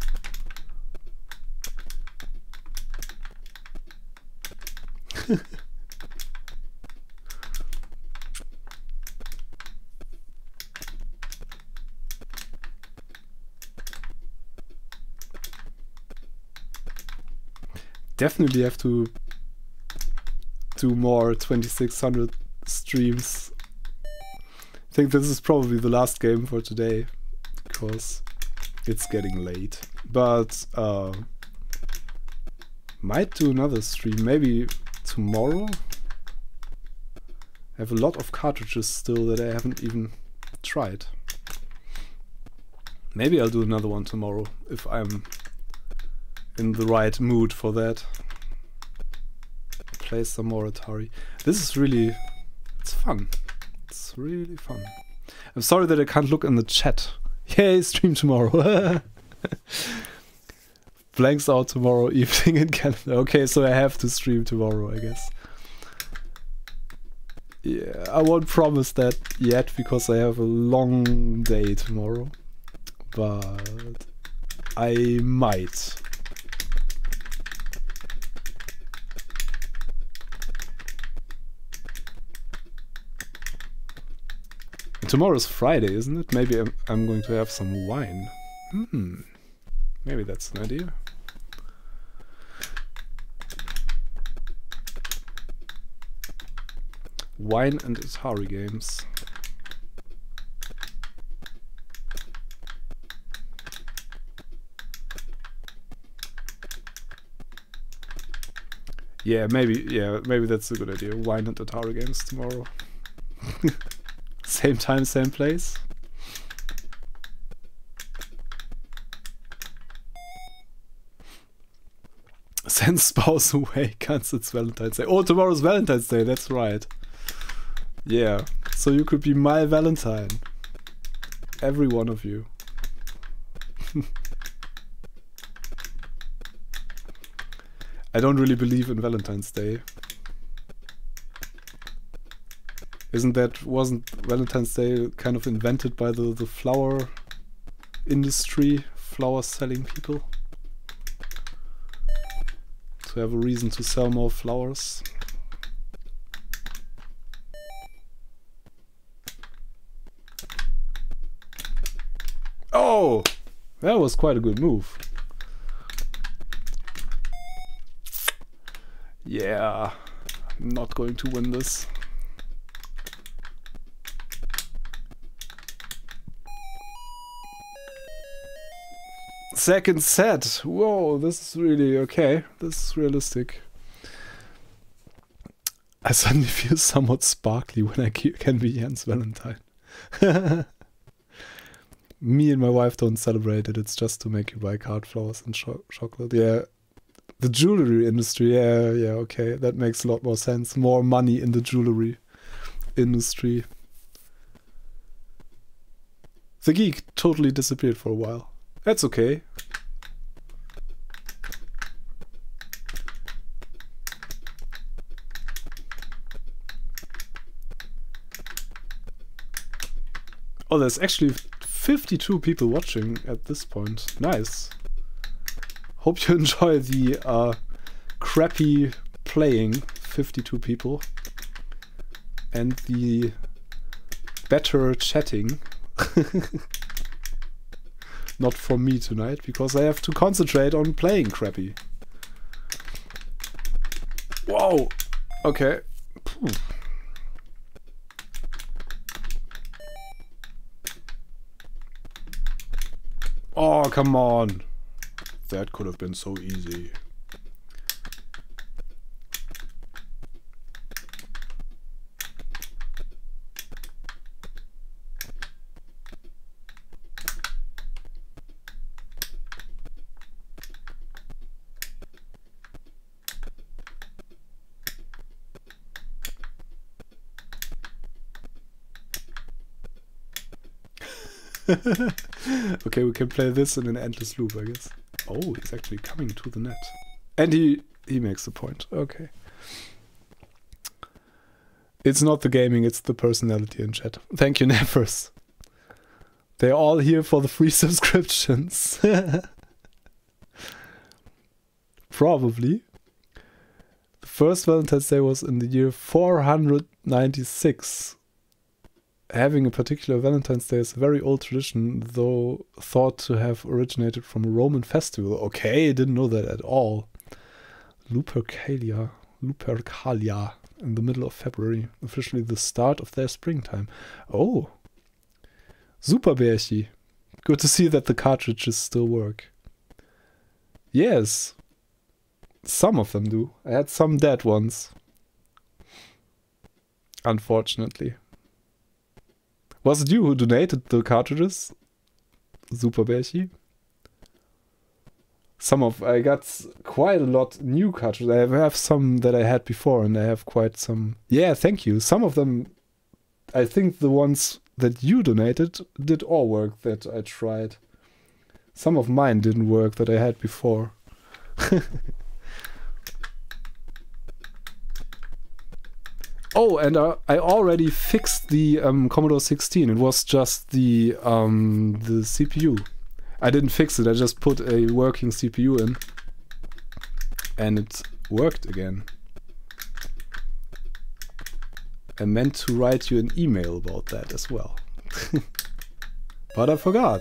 Definitely have to do more 2600 streams. I think this is probably the last game for today because it's getting late. But might do another stream, maybe tomorrow. I have a lot of cartridges still that I haven't even tried. Maybe I'll do another one tomorrow if I'm in the right mood for that. Play some more Atari. This is really... it's fun. It's really fun. I'm sorry that I can't look in the chat. Yay, stream tomorrow. Blanks out tomorrow evening in Canada. Okay, so I have to stream tomorrow, I guess. Yeah, I won't promise that yet because I have a long day tomorrow. But I might. Tomorrow's Friday, isn't it? Maybe I'm going to have some wine. Maybe that's an idea. Wine and Atari games. Yeah, maybe that's a good idea. Wine and Atari games tomorrow. Same time, same place. Send spouse away, cancel it's Valentine's Day. Oh, tomorrow's Valentine's Day, that's right. Yeah, so you could be my Valentine. Every one of you. I don't really believe in Valentine's Day. Wasn't Valentine's Day kind of invented by the flower industry, flower selling people? To have a reason to sell more flowers. Oh! That was quite a good move. Yeah, I'm not going to win this. Second set. Whoa, this is really okay. This is realistic. I suddenly feel somewhat sparkly when I can be Jens Valentine. Me and my wife don't celebrate it. It's just to make you buy card flowers and chocolate. Yeah. The jewelry industry. Yeah, okay. That makes a lot more sense. More money in the jewelry industry. The geek totally disappeared for a while. That's okay. Oh, there's actually 52 people watching at this point. Nice. Hope you enjoy the crappy playing, 52 people. And the better chatting. Not for me tonight, because I have to concentrate on playing crappy. Whoa! Okay. Oh, come on. That could have been so easy. Okay, we can play this in an endless loop, I guess. Oh, he's actually coming to the net. And he makes the point. Okay. It's not the gaming, it's the personality in chat. Thank you, Nevers. They're all here for the free subscriptions. Probably. The first Valentine's Day was in the year 496. Having a particular Valentine's Day is a very old tradition, though thought to have originated from a Roman festival. Okay, I didn't know that at all. Lupercalia, in the middle of February, officially the start of their springtime. Oh, super Bärchi. Good to see that the cartridges still work. Yes, some of them do. I had some dead ones, unfortunately. Was it you who donated the cartridges, Super Bärchi? I got quite a lot new cartridges. I have some that I had before, and I have quite some. Yeah, thank you. Some of them, I think the ones that you donated did all work that I tried. Some of mine didn't work that I had before. Oh, and I already fixed the Commodore 16. It was just the CPU. I didn't fix it. I just put a working CPU in, and it worked again. I meant to write you an email about that as well, but I forgot.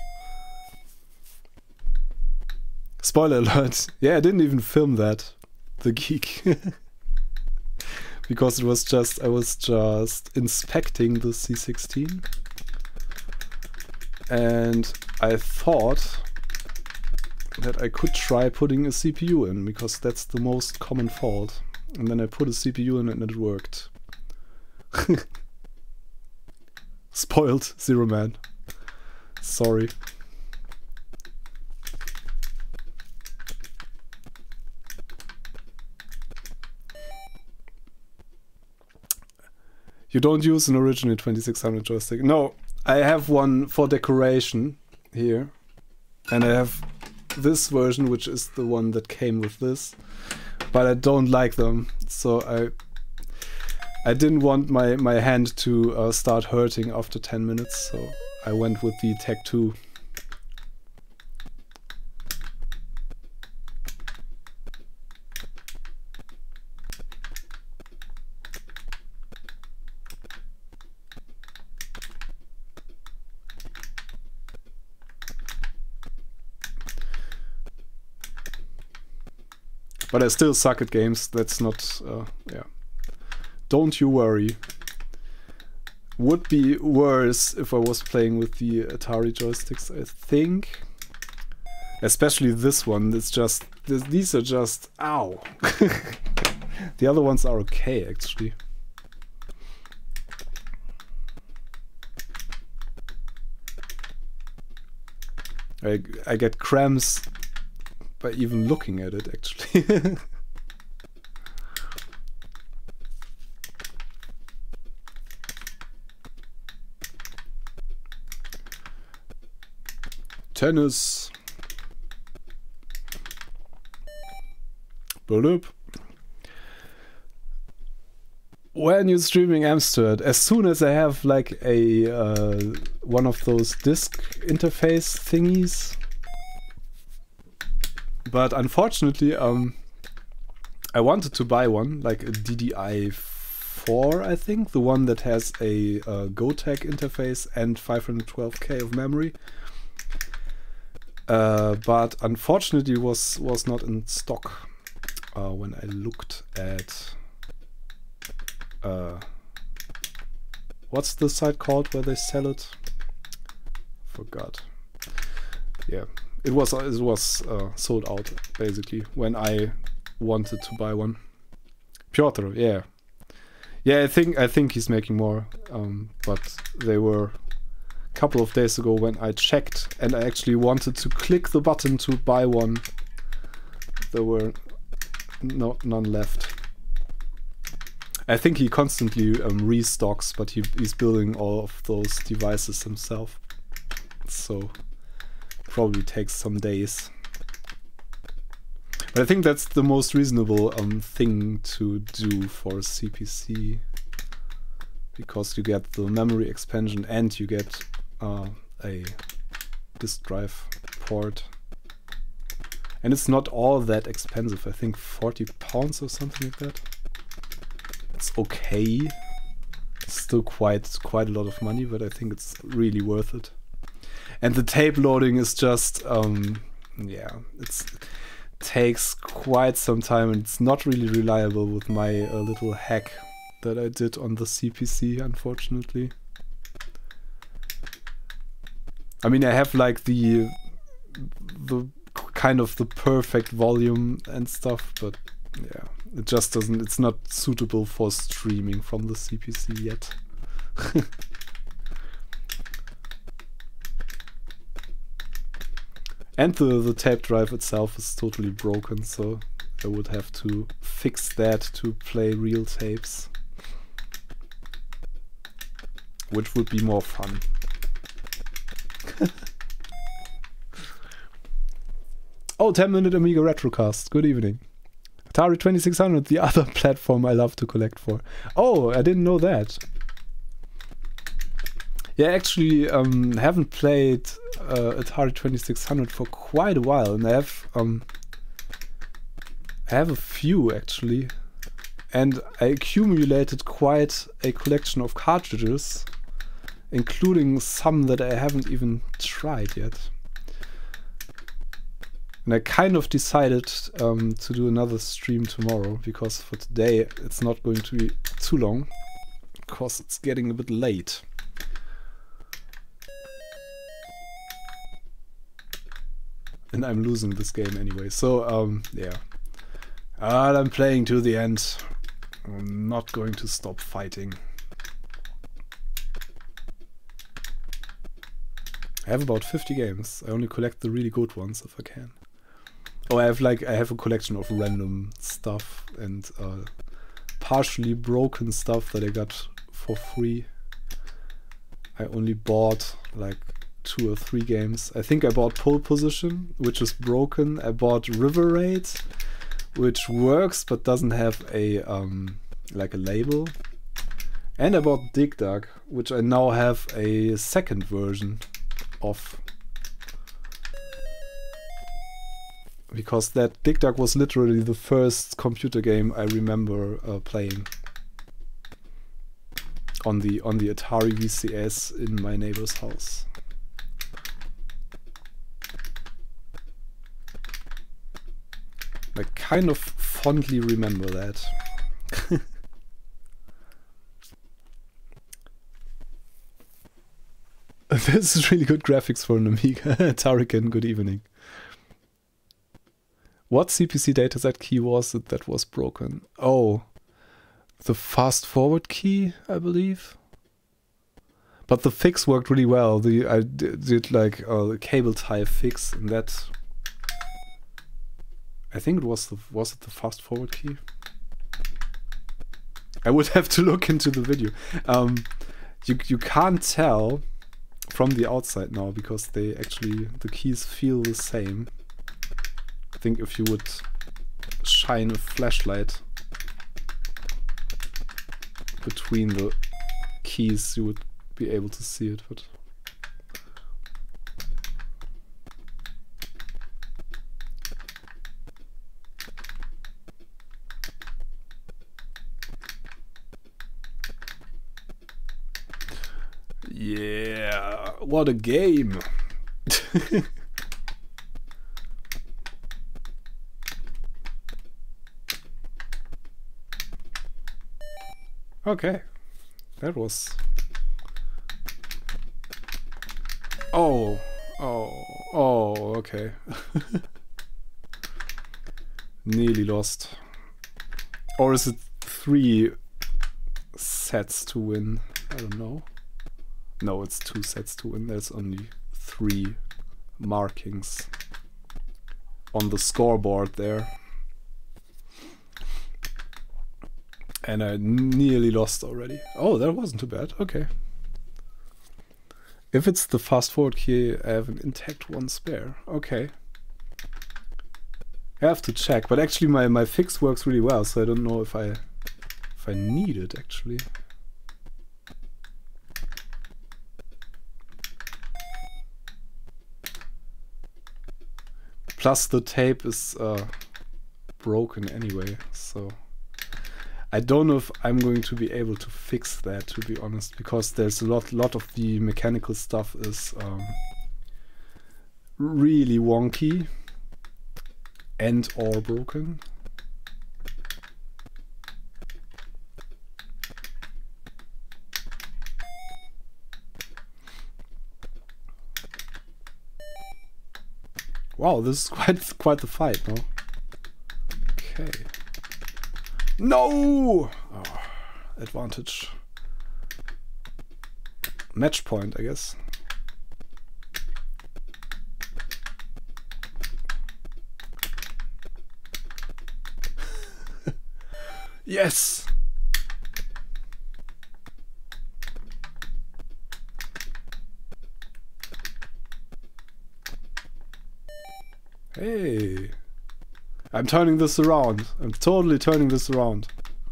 Spoiler alert. Yeah, I didn't even film that. The geek. Because I was just inspecting the C16, and I thought that I could try putting a CPU in, because that's the most common fault. And then I put a CPU in and it worked. Spoiled, Zero Man. Sorry. You don't use an original 2600 joystick? No, I have one for decoration here. And I have this version, which is the one that came with this. But I don't like them, so I didn't want my hand to start hurting after 10 minutes, so I went with the Tech 2. But I still suck at games. That's not, yeah. Don't you worry. Would be worse if I was playing with the Atari joysticks, I think. Especially this one. It's just, these are just, ow. The other ones are okay, actually. I get cramps by even looking at it, actually. Tennis. Bloop. When you're streaming Amstrad, as soon as I have like a one of those disk interface thingies. But unfortunately, I wanted to buy one, like a DDI4, I think, the one that has a Gotek interface and 512K of memory. But unfortunately, was not in stock when I looked at what's the site called where they sell it? Forgot. Yeah. It was sold out basically when I wanted to buy one. Piotr, yeah, I think he's making more. But they were a couple of days ago when I checked and I actually wanted to click the button to buy one. There were none left. I think he constantly restocks, but he's building all of those devices himself. so probably takes some days. But I think that's the most reasonable thing to do for CPC, because you get the memory expansion and you get a disk drive port. And it's not all that expensive. I think £40 or something like that. It's okay. It's still quite a lot of money, but I think it's really worth it. And the tape loading is just, yeah, it takes quite some time, and it's not really reliable with my little hack that I did on the CPC, unfortunately. I mean, I have like the kind of the perfect volume and stuff, but yeah, it just doesn't, it's not suitable for streaming from the CPC yet. And the tape drive itself is totally broken, so I would have to fix that to play real tapes, which would be more fun. Oh, 10-minute Amiga Retrocast. Good evening. Atari 2600, the other platform I love to collect for. Oh, I didn't know that. Yeah, actually, haven't played Atari 2600 for quite a while, and I have a few actually, and I accumulated quite a collection of cartridges, including some that I haven't even tried yet. And I kind of decided to do another stream tomorrow, because for today it's not going to be too long, because it's getting a bit late. And I'm losing this game anyway, so yeah. I'm playing to the end. I'm not going to stop fighting. I have about 50 games. I only collect the really good ones if I can. Oh, I have a collection of random stuff and partially broken stuff that I got for free. I only bought like 2 or 3 games. I think I bought Pole Position, which is broken. I bought River Raid, which works but doesn't have a like a label. And I bought Dig Dug, which I now have a second version of. Because that Dig Dug was literally the first computer game I remember playing on the Atari VCS in my neighbor's house. I kind of fondly remember that. This is really good graphics for an Amiga. Tarikan, good evening. What CPC dataset key was it that was broken? Oh, the fast forward key, I believe. But the fix worked really well. I did like a cable tie fix, and that, I think it was it the fast forward key? I would have to look into the video. You can't tell from the outside now, because the keys feel the same. I think if you would shine a flashlight between the keys, you would be able to see it, but yeah, what a game. Okay, that was... Oh, okay. Nearly lost. Or is it 3 sets to win? I don't know. No, it's 2 sets to win. There's only 3 markings on the scoreboard there. And I nearly lost already. Oh, that wasn't too bad. Okay. If it's the fast forward key, I have an intact one spare. Okay. I have to check, but actually my fix works really well, so I don't know if I need it actually. Plus the tape is broken anyway, so I don't know if I'm going to be able to fix that, to be honest, because there's a lot of the mechanical stuff is really wonky and or broken. Wow, this is quite the fight, no? Okay. No! Oh, advantage. Match point, I guess. Yes! Hey! I'm turning this around. I'm totally turning this around.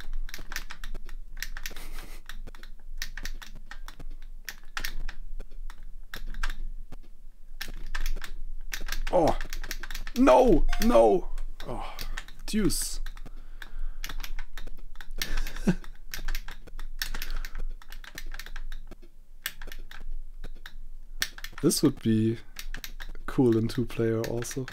Oh! No! No! Oh, deuce. This would be cool in 2-player also.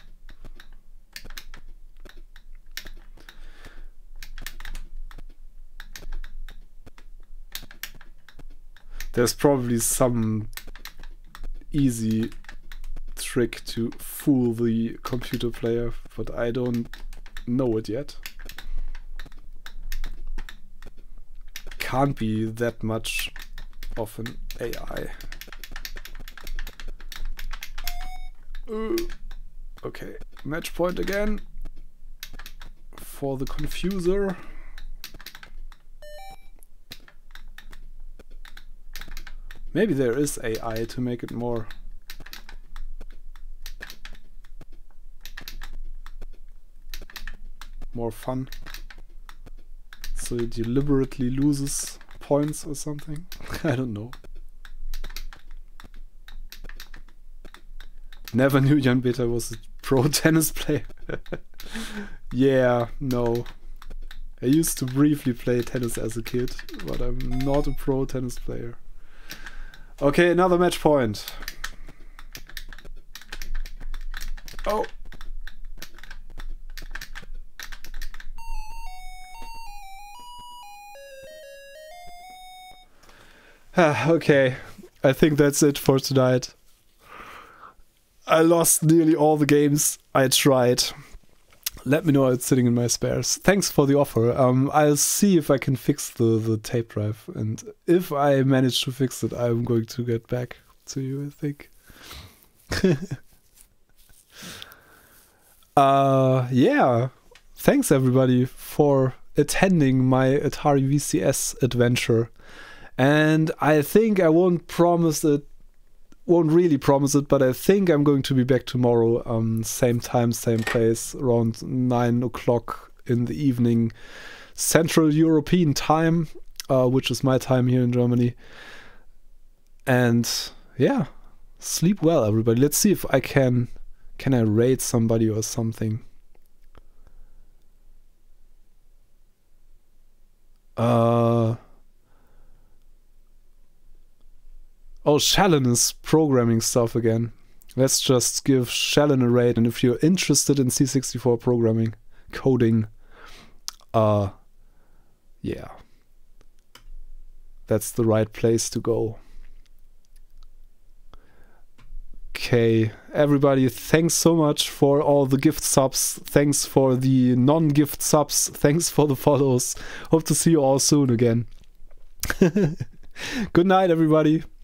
There's probably some easy trick to fool the computer player, but I don't know it yet. Can't be that much of an AI. Okay, match point again for the confuser. Maybe there is AI to make it more fun. So it deliberately loses points or something. I don't know. Never knew Jan Beta was a pro tennis player. Yeah, no. I used to briefly play tennis as a kid, but I'm not a pro tennis player. Okay, another match point. Oh. Okay, I think that's it for tonight. I lost nearly all the games I tried. Let me know how it's sitting in my spares. Thanks for the offer. I'll see if I can fix the tape drive, and if I manage to fix it, I'm going to get back to you, I think. Yeah. Thanks everybody for attending my Atari VCS adventure. And I think I won't really promise it, but I think I'm going to be back tomorrow, same time, same place, around 9 o'clock in the evening, Central European time, which is my time here in Germany. And yeah, sleep well, everybody. Let's see if I can I raid somebody or something. Oh, Shalyn is programming stuff again. Let's just give Shalyn a raid, and if you're interested in C64 programming, coding, yeah, that's the right place to go. Okay, everybody, thanks so much for all the gift subs. Thanks for the non-gift subs. Thanks for the follows. Hope to see you all soon again. Good night, everybody.